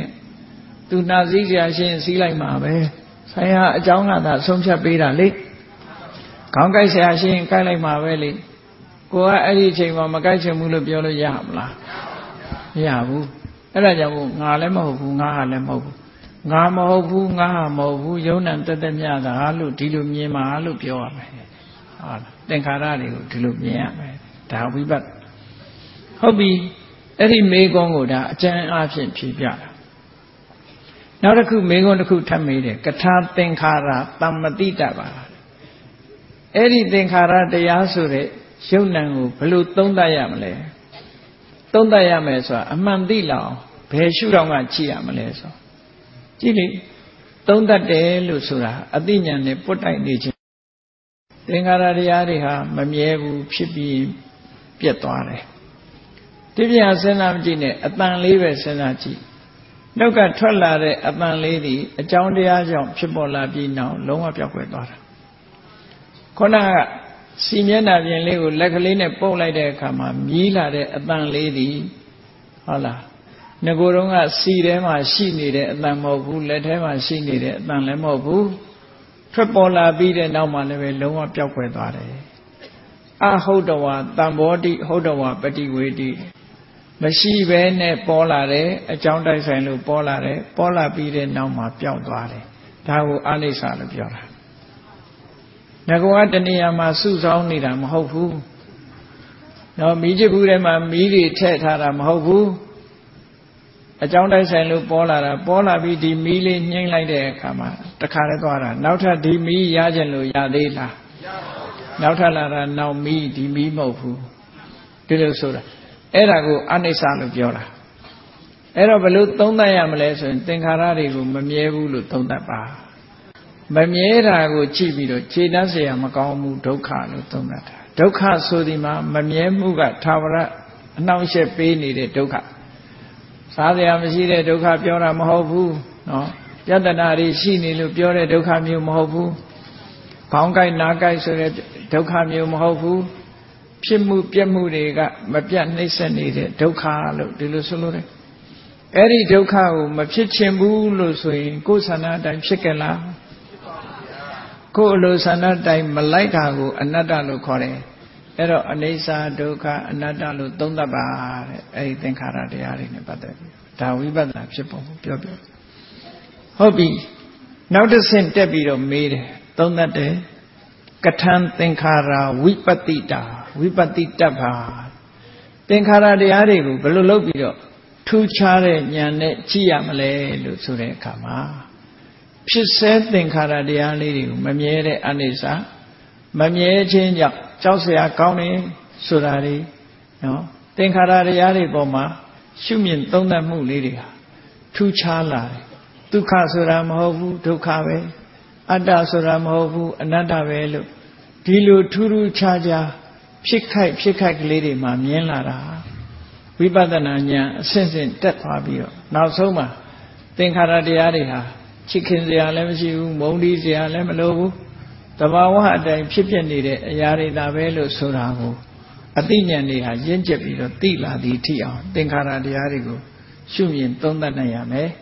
तू နှာစည်းစရာရှင်းစီးလိုက်မှာပဲဆိုင်ဟာအကြောင်းကသာဆုံးဖြတ်ပေးတာလေခေါင်းကိုက်ဆရာရှင်းကိုက်လိုက်မှာပဲလေကိုကအဲ့ဒီအချိန်မှာမကိုက်ချင်ဘူးလို့ပြောလို့ရမလားမရဘူးအဲ့ဒါကြောင့်မို့ငါလည်းမဟုတ်ဘူးငါဟာလည်းမဟုတ်ဘူးငါမဟုတ်ဘူးငါဟာမဟုတ်ဘူးယုံနံတသက်မြတာလို့ဒီလိုမြင်ပါလို့ပြောရမယ်ဟုတ်လားသင်္ခါရတွေကိုဒီလိုမြင်ရမယ်ဒါဝိပဿနာဟုတ်ပြီအဲ့ဒီမေကွန်းကိုဒါအကျဉ်းအားဖြင့်ဖြေပြတာနောက်တစ်ခုမေကွန်းတစ်ခုထပ်မေးတယ်ကထာသင်္ခါရတမ္မတိတပါအဲ့ဒီသင်္ခါရတရားဆိုတဲ့ယုံနံကိုဘယ်လိုသုံးသပ်ရမလဲသုံးသပ်ရမယ်ဆိုတာအမှန်သိလောက်ဘယ်ရှုထောင့်ကကြည့်ရမလဲဆိုကြည့်လေသုံးသပ်တယ်လို့ဆိုတာအသိဉာဏ်နဲ့ပွတ်တိုက်နေခြင်းသင်္ခါရတရားတွေဟာမမြဲဘူးဖြစ်ပြီးပြတ်သွားတယ်ဒီပြန်စဉ်းစားကြည့်နဲ့အတန်လေးပဲစဉ်းစားကြည့်နောက်ကထွက်လာတဲ့အတန်လေးဒီအကြောင်းတရားကြောင့်ဖြစ်ပေါ်လာပြီးနောက်လုံးဝပြောက်ွယ်သွားတာခုနကစီမျက်နှာပြင်လေးကိုလက်ကလေးနဲ့ပုတ်လိုက်တဲ့အခါမှာမြည်လာတဲ့အတန်လေးဒီဟုတ်လားငကိုယ်တုန်းကစီထဲမှာရှိနေတဲ့အတန်မဟုတ်ဘူးလက်ထဲမှာရှိနေတဲ့အတန်လည်းမဟုတ်ဘူးထွက်ပေါ်လာပြီးတဲ့နောက်မှာလည်းပဲလုံးဝပြောက်ွယ်သွားတယ်အဟုတ်တဝါတံဘောတိဟုတ်တဝါပฏิဝေတိမရှိဘဲနဲ့ပေါ်လာတယ်အကြောင်းတိုက်ဆိုင်လို့ပေါ်လာတယ်ပေါ်လာပြီးတဲ့နောက်မှာပျောက်သွားတယ်ဒါကိုအနိစ္စလို့ပြောတာငကောကတဏှာမှာစုဆောင်းနေတာမဟုတ်ဘူးနော်မိချစ်ဘူးထဲမှာမီးတွေထည့်ထားတာမဟုတ်ဘူးအကြောင်းတိုက်ဆိုင်လို့ပေါ်လာတာပေါ်လာပြီးဒီမီးလေးညှိမ့်လိုက်တဲ့အခါမှာတခါလဲသွားတာနောက်ထပ်ဒီမီးရခြင်းလို့ရသေးလားနောက်ထပ်လာတာနောက်မီးဒီမီးမဟုတ်ဘူးဒီလိုဆိုတာအဲ့ဒါကိုအနိစ္စလို့ပြောတာအဲ့တော့ဘယ်လိုသုံးသပ်ရမလဲဆိုရင်သင်္ခါရတွေကိုမမြဲဘူးလို့သုံးသပ်ပါမမြဲတာကိုကြည့်ပြီးတော့ခြေတန်းเสียမကောင်းဘူးဒုက္ခလို့သုံးသပ်တာဒုက္ခဆိုဒီမှာမမြဲမှုကသာဝရအနှောင့်အယှက်ပေးနေတဲ့ဒုက္ခစားเสียမရှိတဲ့ဒုက္ခပြောတာမဟုတ်ဘူးနော်ယတနာတွေရှိနေလို့ပြောတဲ့ဒုက္ခမျိုးမဟုတ်ဘူးခေါင်းကိုက်နားကိုက်ဆိုတဲ့ဒုက္ခမျိုးမဟုတ်ဘူးဖြစ်မှုပြက်မှုတွေကမပြတ်နှိမ့်ဆက်နေတဲ့ဒုက္ခလို့ဒီလိုဆိုလို့တယ်အဲ့ဒီဒုက္ခကိုမဖြစ်ချင်ဘူးလို့ဆိုရင်ကိုယ်ဆန္ဒအတိုင်းဖြစ်ကြလားကိုယ်အလိုဆန္ဒတိုင်းမလိုက်တာကိုအနတ္တလို့ခေါ်တယ်အဲ့တော့အနိစ္စဒုက္ခအနတ္တလို့သုံးသပ်ပါတဲ့အဲ့ဒီသင်္ခါရတရားတွေနဲ့ပတ်သက်ပြီးဒါဝိပဿနာဖြစ်ပုံကိုပြောပြဟုတ်ပြီနောက်တစ်ဆင့်တက်ပြီးတော့မေးတယ်သုံးသပ်တယ်ကထံသင်္ခါရဝိပတိတာဝိပတိတ္တပါသင်္ခါရတရားတွေကိုဘယ်လိုလုပ်ပြီးတော့ထူးခြားတဲ့ဉာဏ်နဲ့ကြည့်ရမလဲလို့ဆိုတဲ့အခါမှာဖြစ်စေသင်္ခါရတရားလေးတွေကိုမမြဲတဲ့အနိစ္စမမြဲခြင်းကြောင့်ကြောက်เสียကောင်းတယ်ဆိုတာတွေနော်သင်္ခါရတရားတွေပေါ်မှာရှုမြင်သုံးသပ်မှုလေးတွေဟာထူးခြားလာတယ်ဒုက္ခဆိုတာမဟုတ်ဘူးဒုက္ခပဲအတ္တဆိုတာမဟုတ်ဘူးအနတ္တပဲလို့ဒီလိုထူးထူးခြားခြားဖြစ်ခိုက်ဖြစ်ခိုက်ကလေးတွေမှာမြင်လာတာဝိပဿနာဉာဏ်အဆင့်ဆင့်တက်သွားပြီးတော့နောက်ဆုံးမှာသင်္ခါရတရားတွေဟာချစ်ခင်စရာလည်းမရှိဘူးမုန်းတီးစရာလည်းမလိုဘူးတဘာဝအတိုင်းဖြစ်ဖြစ်နေတဲ့အရာတွေဒါပဲလို့ဆိုတာကိုအသိဉာဏ်တွေဟာရင့်ကျက်ပြီးတော့သိလာသည်ထိအောင်သင်္ခါရတရားတွေကိုရှုမြင်သုံးသပ်နိုင်ရမယ်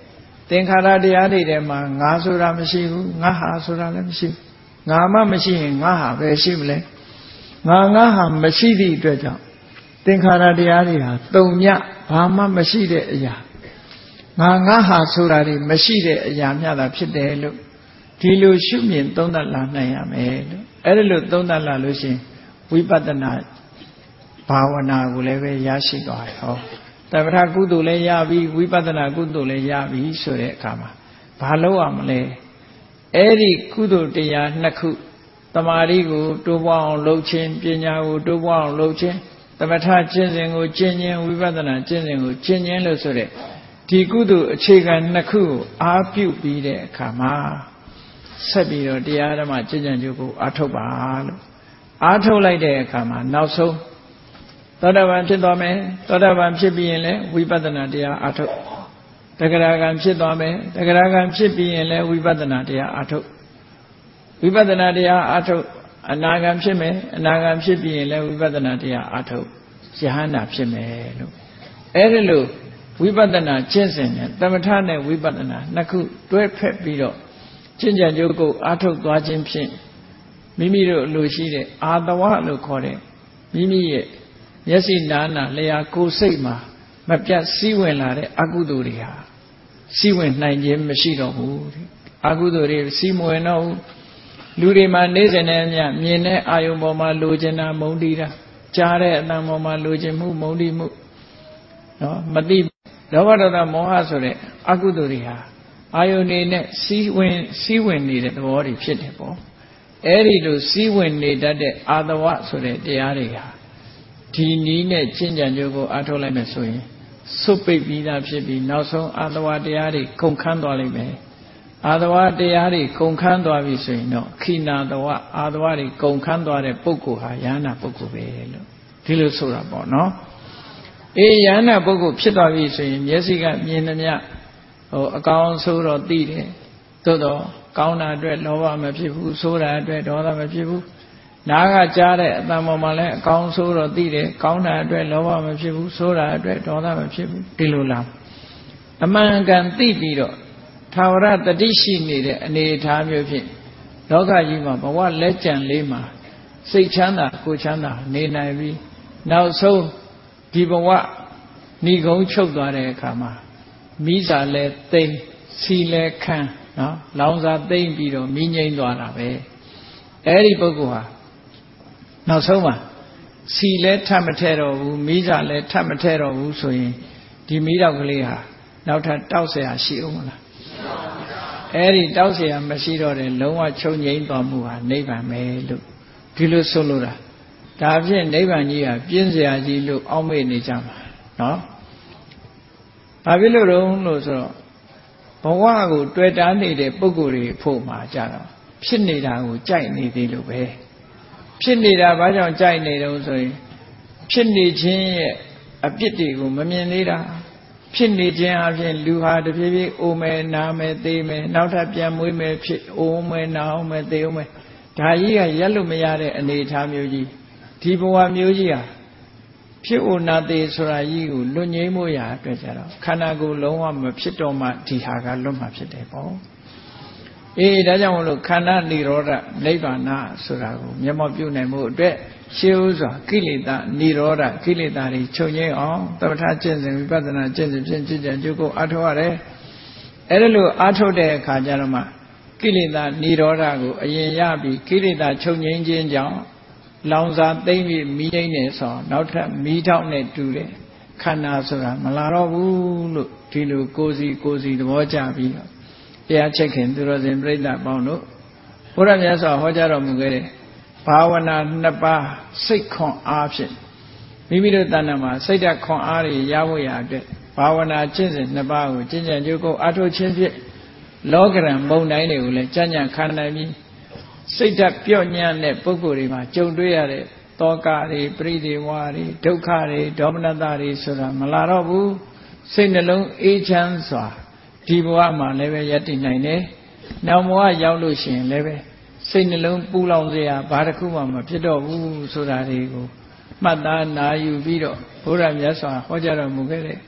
သင်္ခါရတရားတွေထဲမှာငါဆိုတာမရှိဘူးငါဟာဆိုတာလည်းမရှိဘူးငါမှမရှိရင်ငါဟာပဲရှိမလဲငါငါဟာမရှိသည့်အတွက်ကြောင့်သင်္ခါရတရားတွေဟာတုံညဘာမှမရှိတဲ့အရာငါငါဟာဆိုတာတွေမရှိတဲ့အရာမျှသာဖြစ်တယ်လို့ဒီလိုရှုမြင်သုံးသပ်လာနိုင်ရမယ်လို့အဲ့ဒါလို့သုံးသပ်လာလို့ရှိရင်ဝိပဿနာဘာဝနာကိုလည်းပဲရရှိသွားတယ်ဟောတပ္ပထကုသိုလ်လည်းရပြီဝိပဿနာကုသိုလ်လည်းရပြီဆိုတဲ့အခါမှာဘာလုပ်ရမလဲအဲ့ဒီကုသိုလ်တရားနှစ်ခုတမာရီကိုတိုးပွားအောင်လုပ်ခြင်းပညာကိုတိုးပွားအောင်လုပ်ခြင်းတပ္ပထကျင့်စဉ်ကိုကျင့်ခြင်းဝိပဿနာကျင့်စဉ်ကိုကျင့်ခြင်းလို့ဆိုတဲ့ဒီကုသိုလ်အခြေခံနှစ်ခုကိုအားပြုပြီးတဲ့အခါမှာဆက်ပြီးတော့တရားဓမ္မကျင့်ကြံကြိုးကိုအားထုတ်ပါလို့အားထုတ်လိုက်တဲ့အခါမှာနောက်ဆုံးသောတာပန်ဖြစ်သွားမယ်သောတာပန်ဖြစ်ပြီးရင်လည်းဝိပဿနာတရားအားထုတ်တဂရဂံဖြစ်သွားမယ်တဂရဂံဖြစ်ပြီးရင်လည်းဝိပဿနာတရားအားထုတ်ဝိပဿနာတရားအားထုတ်အနာဂံဖြစ်မယ်အနာဂံဖြစ်ပြီးရင်လည်းဝိပဿနာတရားအားထုတ်ယဟန္တာဖြစ်မယ်လို့အဲ့ဒီလိုဝိပဿနာကျင့်စဉ်နဲ့သမထနဲ့ဝိပဿနာနှစ်ခုတွဲဖက်ပြီးတော့ကျင့်ကြံကြိုးကိုအားထုတ်သွားခြင်းဖြင့်မိမိတို့လိုရှိတဲ့အာတဝလို့ခေါ်တဲ့မိမိရဲ့မျက်စိနာနာလျှာကိုယ်စိတ်မှာမပြတ်စည်းဝင်လာတဲ့အကုသိုလ်တွေဟာစည်းဝင်နိုင်ခြင်းမရှိတော့ဘူးအကုသိုလ်တွေစည်းမဝင်တော့ဘူးလူတွေမှာနေစဉ်နဲ့အမျှမြင်တဲ့အာယုံပေါ်မှာလိုချင်တာမုန်းတီးတာကြားတဲ့အတန်ပေါ်မှာလိုချင်မှုမုန်းတီးမှုနော်မသိလောဘဒေါသမောဟဆိုတဲ့အကုသိုလ်တွေဟာအာယုန်နေနဲ့စီးဝင်စီးဝင်နေတဲ့သဘောတွေဖြစ်တယ်ပေါ့အဲ့ဒီလိုစီးဝင်နေတတ်တဲ့အာတဝဆိုတဲ့တရားတွေဟာဒီနည်းနဲ့ကျင့်ကြံကြိုးကိုအားထုတ်လိုက်မယ်ဆိုရင်စွတ်ပိတ်ပြီးသားဖြစ်ပြီးနောက်ဆုံးအာတဝတရားတွေကုန်ခန်းသွားလိမ့်မယ်အာတဝတရားတွေကုန်ခန်းသွားပြီဆိုရင်တော့ခိနာတဝအာတဝတွေကုန်ခန်းသွားတဲ့ပုဂ္ဂိုလ်ဟာယန္နာပုဂ္ဂိုလ်ပဲလို့ဒီလိုဆိုတာပေါ့နော်အေးယန္နာပုဂ္ဂိုလ်ဖြစ်သွားပြီဆိုရင်မျက်စိကမြင်သမျှဟိုအကောင်ဆိုးတော့သိတယ်သို့တော့ကောင်းတာအတွက်လောဘမဖြစ်ဘူးဆိုးတာအတွက်ဒေါသမဖြစ်ဘူးနားကကြားတဲ့အတန်ပေါ်မှာလည်းအကောင်ဆိုးတော့သိတယ်ကောင်းတာအတွက်လောဘမဖြစ်ဘူးဆိုးတာအတွက်ဒေါသမဖြစ်ဘူးဒီလိုလားအမှန်ကန်သိပြီးတော့ထာဝရတတိရှိနေတဲ့အနေအထားမျိုးဖြင့်လောကကြီးမှာဘဝလက်ကျန်လေးမှာစိတ်ချမ်းသာကိုယ်ချမ်းသာနေနိုင်ပြီးနောက်ဆုံးဒီဘဝဏိကုံချုပ်သွားတဲ့အခါမှာမိစာလဲသိမ့်စီလဲခန်းနော်လောင်စာသိမ့်ပြီးတော့မိငိမ့်သွားတာပဲအဲ့ဒီပုဂ္ဂိုလ်ဟာနောက်ဆုံးမှာစီလဲထပ်မထဲတော့ဘူးမိစာလဲထပ်မထဲတော့ဘူးဆိုရင်ဒီမိတော့ကလေးဟာနောက်ထပ်တောက်เสียရှိအောင်မလားအဲ့ဒီတောက်เสียမရှိတော့တဲ့လုံးဝချုပ်ငြိမ်းသွားမှုဟာနိဗ္ဗာန်ပဲလို့ဒီလိုဆိုလိုတာဒါဖြင့်နိဗ္ဗာန်ကြီးဟာပြင်းစရာကြီးလို့အောက်မေ့နေကြမှာနော်ဘာဖြစ်လို့တော့လို့ဆိုတော့ဘဝကိုတွေ့တာနေတဲ့ပုဂ္ဂိုလ်တွေဖို့မှာကြတော့ဖြစ်နေတာကိုကြိုက်နေသေးလို့ပဲဖြစ်နေတာဘာကြောင့်ကြိုက်နေတုံးဆိုရင်ဖြစ်နေခြင်းရဲ့အပြစ်တွေကိုမမြင်သေးတာဖြစ်နေခြင်းအပြင်လူဟာတဖြည်းဖြည်းအိုမယ်နာမယ်သေမယ်နောက်ထပ်ပြန်မွေးမယ်ဖြစ်အိုမယ်နာအောင်မယ်သေအောင်မယ်ဒါကြီးကရက်လို့မရတဲ့အနေအထားမျိုးကြီးဒီဘဝမျိုးကြီးဟာဖြစ်အိုနာသေးဆိုတာကြီးကိုလွတ်ငြိမ်းမှုရာအတွက်ကြတော့ခန္ဓာကိုယ်လုံးဝမဖြစ်တော့မှဒီဟာကလွတ်မှဖြစ်တယ်ပေါ့အေးဒါကြောင့်မလို့ခန္ဓာនិရောဓနိဗ္ဗာန်ဆိုတာကိုမျက်မှောက်ပြုနိုင်မှုအတွက်ရှေးဥစွာကိလေသာនិရောဓကိလေသာတွေချုပ်ငြိမ်းအောင်သမထကျင့်စဉ်ဝိပဿနာကျင့်စဉ်ဖြင့်ကျင့်ကြံကြိုးကိုအားထုတ်ရတယ်အဲ့ဒါလို့အားထုတ်တဲ့အခါကျတော့မှကိလေသာនិရောဓကိုအရင်ရပြီးကိလေသာချုပ်ငြိမ်းခြင်းကြောင့်လောင်စာသိမ့်ပြီးမိငိမ့်နေဆိုနောက်ထပ်မိထောက်နဲ့တူတယ်ခန္ဓာဆိုတာမလာတော့ဘူးလို့ဒီလိုကိုယ်စီကိုယ်စီသဘောကျပြီးတော့တရားချက်ခင်သူတော်စင်ပြိဿပေါင်းတို့ဘုရားမြတ်စွာဟောကြားတော်မူခဲ့တဲ့ဘာဝနာနှစ်ပါးစိတ်ခွန်အားဖြင့်မိမိတို့တဏ္ဍာမှာစိတ်ဓာတ်ခွန်အားတွေရဖို့ရအတွက်ဘာဝနာကျင့်စဉ်နှစ်ပါးကိုကျင့်ကြံကြိုးကိုအားထုတ်ခြင်းဖြင့်လောကရန်မုန်တိုင်းတွေကိုလည်းကြံ့ကြံ့ခံနိုင်ပြီးစိတ်ဓာတ်ပြော့ညံ့တဲ့ပုဂ္ဂိုလ်တွေမှာကြုံတွေ့ရတဲ့တောကတွေပရိဒေဝတွေဒုက္ခတွေဒေါမနတတွေဆိုတာမလာတော့ဘူးစိတ်နှလုံးအေးချမ်းစွာဒီဘဝမှာလည်းပဲယက်တည်နိုင်တယ်နောက်ဘဝရောက်လို့ရှိရင်လည်းပဲစိတ်နှလုံးပူလောင်စရာဘာတစ်ခုမှမဖြစ်တော့ဘူးဆိုတာတွေကိုမှတ်သားနာယူပြီးတော့ဘုရားမြတ်စွာဟောကြားတော်မူခဲ့တဲ့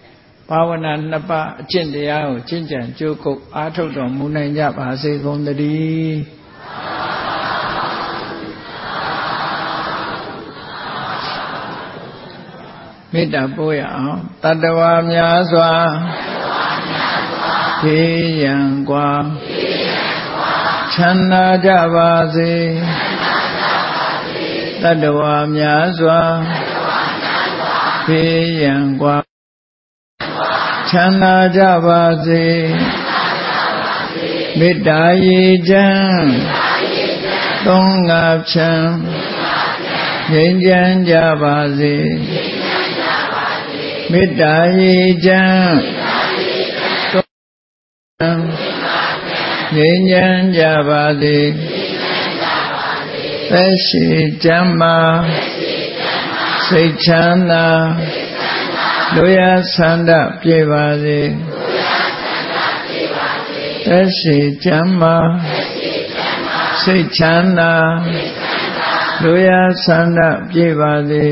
ဘာဝနာနှစ်ပါးအကျင့်တရားကိုကျင့်ကြံကြိုးကုပ်အားထုတ်တော်မူနိုင်ကြပါစေကုန်သတည်းမေတ္တာပို့ရအောင်တတ္တဝါများစွာခေယံကွာချမ်းသာကြပါစေတတ္တဝါများစွာခေယံကွာချမ်းသာကြပါစေမေတ္တာရေချမ်းသုံးငါချမ်းငြိမ်းချမ်းကြပါစေမေတ္တာရေချမ်းငြိမ်းချမ်းကြပါစေသက်ရှိချမ်းသာစိတ်ချမ်းသာလူရဆန္ဒပြေပါစေသက်ရှိချမ်းသာစိတ်ချမ်းသာလူရဆန္ဒပြေပါစေ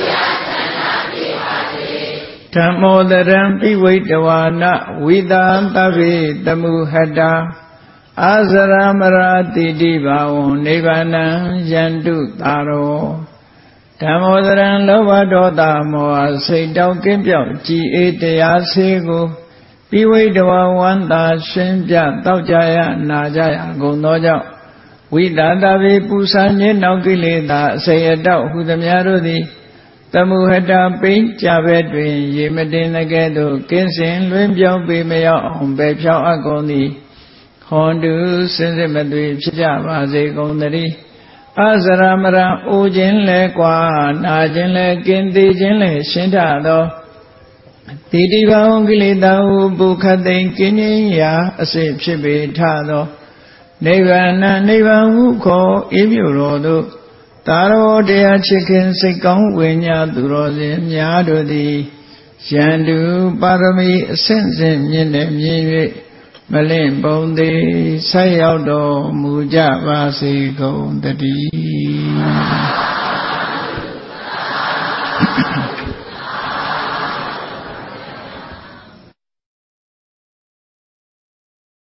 ဓမ္မောတရံပိဝိတဝါနဝိသံတဗ္ဗေတမုဟတာအာဇရမရာတိတိဘာဝံနိဗ္ဗာနံယန္တုတာရောဓမ္မောတရံလောဘဒေါသမောဟစိတ်တောက်ကင်းပြောက်ကြည်အေးတရားစေကိုပိဝိတဝါဝန္တာရှင်းပြတောက်ကြရနာကြရကုန်သောကြောင့်ဝိသံတဗ္ဗေပူဇာညင်းနောက်ကိလေသာအစေအတောက်ဟုသမျှတို့သည်တမုဟတာပိဉ္ကြဘဲတွင်ရေမတင်တဲ့ကဲ့သို့ကင်းစင်လွင်ပြောင်းပေမရောက်အောင်ပဲဖြောင်းအပ်ကုန်သည်ဟွန်တုစင်စစ်မသွေဖြစ်ကြပါစေကုန်သတည်းအဇရမရအိုခြင်းလဲကွာနာခြင်းလဲကင်းသေးခြင်းလဲရှင်းထသောတိတိဘဝကိလေသာဟုပုခတ်သိမ်ကင်းခြင်းရာအစစ်ဖြစ်ပေထသောနိဗ္ဗာန်နိဗ္ဗာန်ဟုခေါ်အေးမြတော်သို့သာရောတရားချစ်ခင်စိတ်ကောင်းဝိညာသူတော်စင်များတို့သည်ယန္တုပါရမီအဆင့်ဆင့်မြင့်တဲ့မြင့်၍မလင့်ပုံသေးဆက်ရောက်တော်မူကြပါစေကုန်တည်း